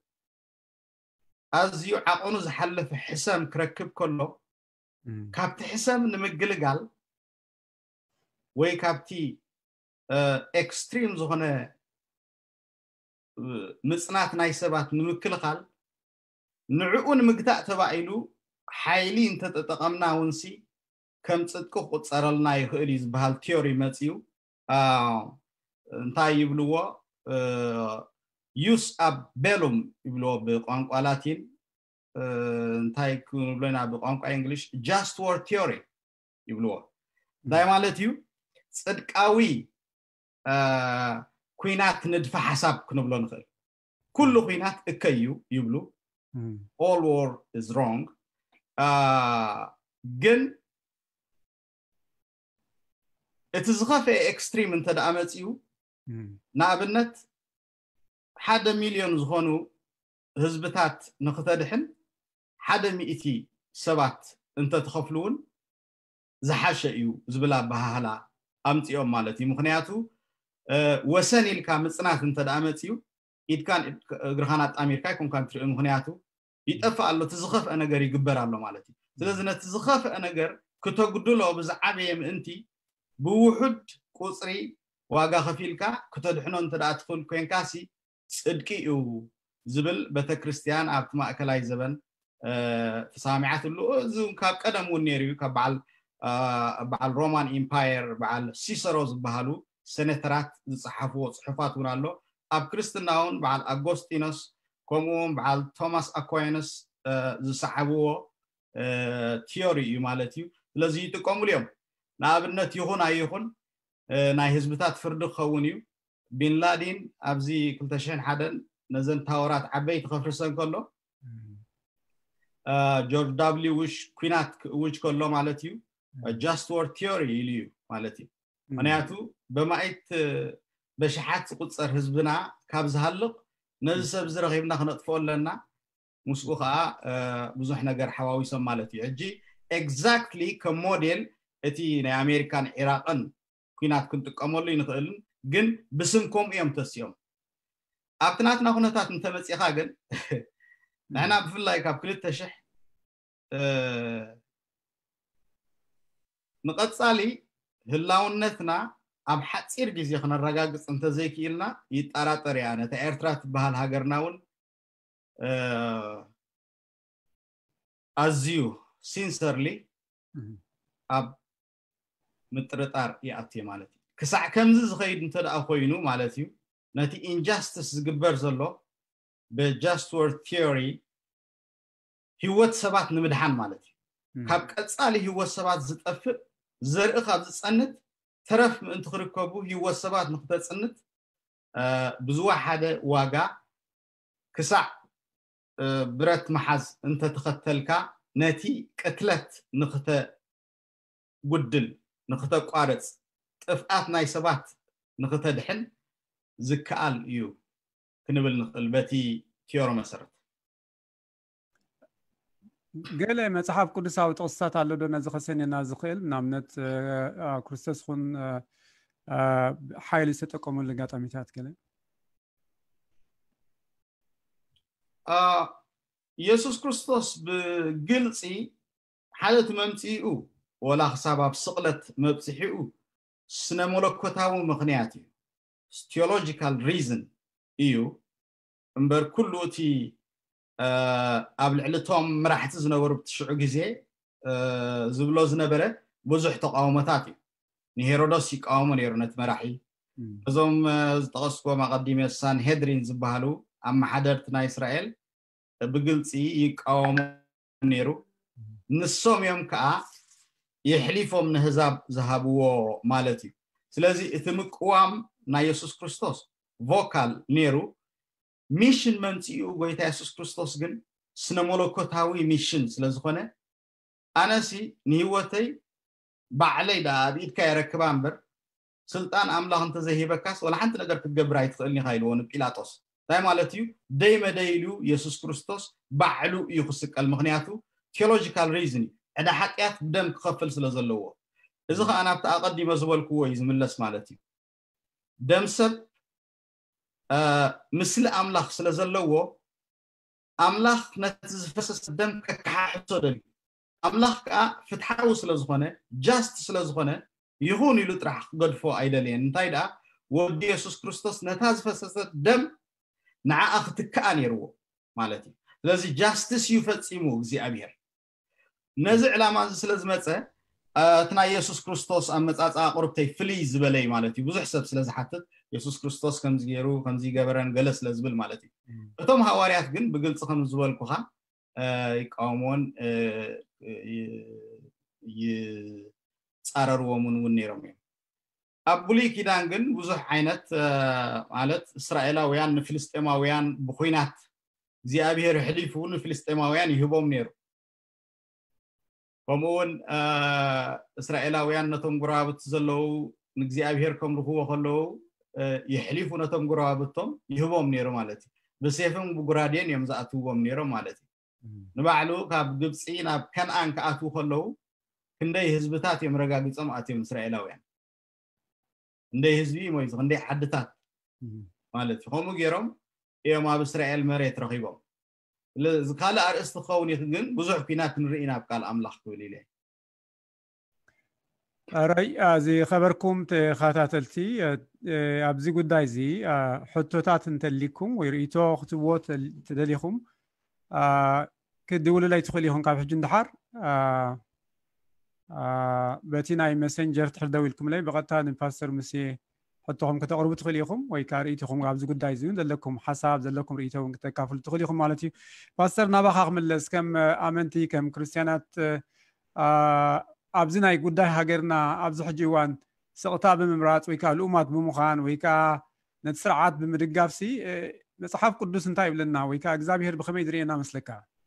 ኣዝዩ ዓቆኑ ዝሓለፈ ሕሰም ክረክብ ከሎ ካብቲ ሕሰም ንምግልጋል ወይ ካብቲ ኤክስትሪም ዝኾነ ምጽናት ናይ ሰባት ንምክልኻል ንዕኡ ንምግታእ ተባኢሉ ሓይሊ እንተተጠቐምና ውንሲ ከም ጽድቂ ቁጸረልና ይኽእል እዩ ዝበሃል ቲዮሪ መጽዩ እንታይ ይብልዎ ዩስ ኣብ ቤሉም ይብልዎ ብቋንቋ ላቲን እንታይ ክንብሎና ብቋንቋ እንግሊሽ ጃስት ወር ቲዮሪ ይብልዎ እንታይ ማለት እዩ ጽድቃዊ ኩናት ንድፈ ሓሳብ ክንብሎ ንኽእል ኩሉ ኩናት እከዩ ይብሉ all war is wrong ግን እቲ ዝኸፈ ኤክስትሪም እንተደኣ መጽዩ ንኣብነት 1 ሚልዮን ዝኾኑ ህዝብታት ንኽተድሕን 100 ሰባት እንተትኸፍሉውን ዝሓሸ እዩ ዝብል ኣባሃህላ ኣምፂኦም ማለት እዩ ምክንያቱ ወሰን ኢልካ ምጽናት እንተደኣ መጽዩ ኢድካን እግርኻን ኣጣሚርካ ይኩንካ ትርኢ ምክንያቱ ይጠፍእ ኣሎ እቲ ዝኸፍአ ነገር ይግበር ኣሎ ማለት እዩ ስለዚ ነቲ ዝኸፍአ ነገር ክተጉድሎ ብዛዕበየ ምእንቲ ብውሑድ ቁፅሪ ዋጋ ከፊልካ ክተድሕኖ እንተደኣ ትኽእል ኮንካሲ ጽድቂ እዩ ዝብል ቤተክርስትያን ኣብቲ ማእከላይ ዘበን ተሳሚዓትሉ እዚ ካብ ቀደም እውን ነይሩ እዩ ካብ በዓል ሮማን ኢምፓየር በዓል ሲሰሮ ዝበሃሉ ሴኔተራት ዝፅሓፍዎ ጽሑፋት እውን ኣሎ ኣብ ክርስትና እውን በዓል ኣጎስጢኖስ ከምኡውን በዓል ቶማስ አኳይነስ ዝሰዓብዎ ቲዮሪ እዩ ማለት እዩ ስለዚ ይጥቀሙሉ እዮም ንኣብነት ይኹን ኣይኹን ናይ ህዝብታት ፍርዲ ክኸውን እዩ ቢንላዲን ኣብዚ 2001 ነዘን ታወራት ዓበይቲ ከፍርሰን ከሎ ጆርጅ ደብሊው ቡሽ ኩናት ክእውጅ ከሎ ማለት እዩ ጃስት ወር ቲዮሪ ኢሉ እዩ ማለት እዩ ምክንያቱ በማይት በሽሓት ዝቁፀር ህዝብና ካብ ዝሃልቕ ነዚ ሰብ ዝረኺብና ክነጥፍኦ ኣለና ምስኡ ከዓ ብዙሕ ነገር ሓዋዊሶም ማለት እዩ ሕጂ ኤግዛክትሊ ከም ሞዴል እቲ ናይ ኣሜሪካን ኢራቅን ኩናት ክንጥቀመሉ ይንኽእልን ግን ብስም ከምኡ እዮም ተስዮም ኣብቲ ናትና ኩነታት እንተመፂኻ ግን ንሕና ብፍላይ ካብ 2000 ንቀጻሊ ህላውነትና ኣብ ሓፂር ግዜ ክነረጋግጽ እንተ ዘይክኢልና ይጣራጠር እያ ነታ ኤርትራ ትበሃል ሃገርናውን ኣዝዩ ሲንሰርሊ ኣብ ምጥርጣር ይኣትየ ማለት እዩ ክሳዕ ከምዚ ዝኸይድ እንተ ደኣ ኮይኑ ማለት እዩ ነቲ ኢንጃስቲስ ዝግበር ዘሎ በጃስት ወርድ ቲዮሪ ህይወት ሰባት ንምድሓን ማለት እዩ ካብ ቀጻሊ ህይወት ሰባት ዝጠፍእ ዘርኢ ካብ ዝጸንት ተረፍ ምእንቲ ክርከቡ ህይወት ሰባት ንክተጽንት ብዙሓደ ዋጋ ክሳዕ ብረት መሓዝ እንተ ተኸተልካ ነቲ ቅትለት ንኽተ ጉድል ንኽተቋርጽ ጥፍኣት ናይ ሰባት ንኽተድሕን ዝከኣል እዩ ክንብል ንኽእል በቲ ቲዮሪ መሰረት ገለ መጽሓፍ ቅዱሳዊ ጥቕስታት ኣሎ ዶ ነዚ ኸሰንየና ዝኽእል ንኣብነት ክርስቶስ ኹን ሓይሊ ዝተጠቀሙሉ ኣጋጣሚታት ገለ ኢየሱስ ክርስቶስ ብግልጺ ሓደ መምጽኡ ወላ ክሳብ ኣብ ስቕለት መብጽሒኡ ስነ መለኮታዊ ምኽንያት እዩ ቴዎሎጂካል ሪዝን እዩ እምበር ኩሉ እቲ ኣብ ልዕልቶም መራሕቲ ዝነበሩ ብትሽዑ ግዜ ዝብሎ ዝነበረ ብዙሕ ተቃውሞታት እዩ ንሄሮዶስ ይቃወሙ ነይሩ ነቲ መራሒ እዞም ዝጠቐስክዎም ኣቐዲመ ሳንሄድሪን ዝበሃሉ ኣብ ማሕደርቲ ናይ እስራኤል ብግልጺ ይቃወሙ ነይሩ ንሶም እዮም ከዓ يحلفهم نهزاب ذهبوا مالتي ስለዚ እቲ ምቅዋም ናይ ኢየሱስ ክርስቶስ ቮካል ነይሩ ሚሽን መንጽኡ ጎይታ ኢየሱስ ክርስቶስ ግን ስነ መለኮታዊ ሚሽን ስለዝኾነ ኣነሲ ንህይወተይ ባዕለይ ዳቢድካ ይረክባ እምበር ስልጣን ኣምላኽ እንተ ዘይሂበካስ ወላ ሓንቲ ነገር ክትገብር ኣይትኽእልኒ ኻይልዎ ንጲላጦስ እንታይ ማለት እዩ ደይመደይሉ ኢየሱስ ክርስቶስ ባዕሉ እዩ ክስቀል ምኽንያቱ ቴዎሎጂካል ሪዝን ዕዳ ሓጢያት ብደም ክኸፍል ስለ ዘለዎ እዚ ኸ ኣናብቲ ኣቐዲመ ዝበልክዎ እዩ ዝምለስ ማለት እዩ ደም ሰብ ምስሊ ኣምላኽ ስለ ዘለዎ ኣምላኽ ነቲ ዝፈሰሰ ደም ከካሕሶ ደልዩ ኣምላኽ ከዓ ፍትሓዊ ስለ ዝኾነ ጃስት ስለ ዝኾነ ይኹን ኢሉ ጥራሕ ክገድፎ ኣይደልየን እንታይ ደኣ ወዲ ኢየሱስ ክርስቶስ ነታ ዝፈሰሰት ደም ንዓኣ ክትከኣ ነይርዎ ማለት እዩ ስለዚ ጃስቲስ ይፈጺሙ እግዚኣብሔር ነዚ ዕላማ ስለ ዝመፀ እትና ኢየሱስ ክርስቶስ ኣመጻጻ ቁርብተይ ፍልይ ዝበለይ ማለት እዩ ብዙሕ ሰብ ስለ ዝሓትት ኢየሱስ ክርስቶስ ከምዚ ገይሩ ከምዚ ገበረን ገለ ስለ ዝብል ማለት እዩ እቶም ሐዋርያት ግን ብግልጽ ከም ዝበልኩኻ ይቃወሞን ይጻረርዎምን እውን ነይሮም እዮም ኣብ ብሉይ ኪዳን ግን ብዙሕ ዓይነት ማለት እስራኤላውያን ንፍልስጤማውያን ብኹይናት እግዚኣብሔር ሕሊፉ ንፍልስጤማውያን ይህቦም ነይሩ ከምኡውን እስራኤላውያን ነቶም ጉራብት ዘለዉ ንእግዚኣብሔር ከም ርኽቦ ከለዉ ይሕሊፉ ነቶም ጉራብቶም ይህቦም ነይሩ ማለት እዩ ብሴፍን ብጉራዴን እዮም ዝኣትውዎም ነይሮም ማለት እዩ ንባዕሉ ካብ ግብፂ ናብ ከነኣን ክኣትዉ ከለዉ ክንደይ ህዝብታት እዮም ረጋጊፆም ኣትዮም እስራኤላውያን እንደይ ህዝቢ ሞይዝ ክንደይ ዓድታት ማለት እዩ ከምኡ ገይሮም እዮም ኣብ እስራኤል መሬት ረኺቦም ዝካለ ኣርእስቲ ኸውን ግን ብዙሕ ኩናት ንርኢና ኣብ ቃል ኣምላኽ ክብል ኢለ ኣራይ እዚ ኸበርኩም ተኸታተልቲ ኣብዚ ጉዳይ እዚ ሕቶታት እንተሊኩም ወይ ርእይቶ ክትብዎ ተደሊኹም ክድውሉላይ ትኽእል ኢኹም ካብ ሕጂ እንድሓር በቲ ናይ መሰንጀር ትሕር ደው ኢልኩምለይ ብቐጥታ ንፓስተር ሙሴ ሕቶኹም ከተቕርቡ ትኽእል ኢኹም ወይ ከዓ ርእይቶኹም ኣብዚ ጉዳይ እዚ ዘለኩም ሓሳብ ዘለኩም ርእይቶ እውን ክትካፍሉ ትኽእል ኢኹም ማለት እዩ ፓስተር ናባኻ ክምለስ ከም ኣመንቲ ከም ክርስቲያናት ኣብዚ ናይ ጉዳይ ሃገርና ኣብዚ ሕጂ እዋን ስቕታ ብምምራፅ ወይ ከዓ ልኡማት ብምዃን ወይ ከዓ ነቲ ስርዓት ብምድጋፍሲ መፅሓፍ ቅዱስ እንታይ ይብለና ወይ ከዓ እግዚኣብሔር ብኸመይ ዝርአየና መስለካ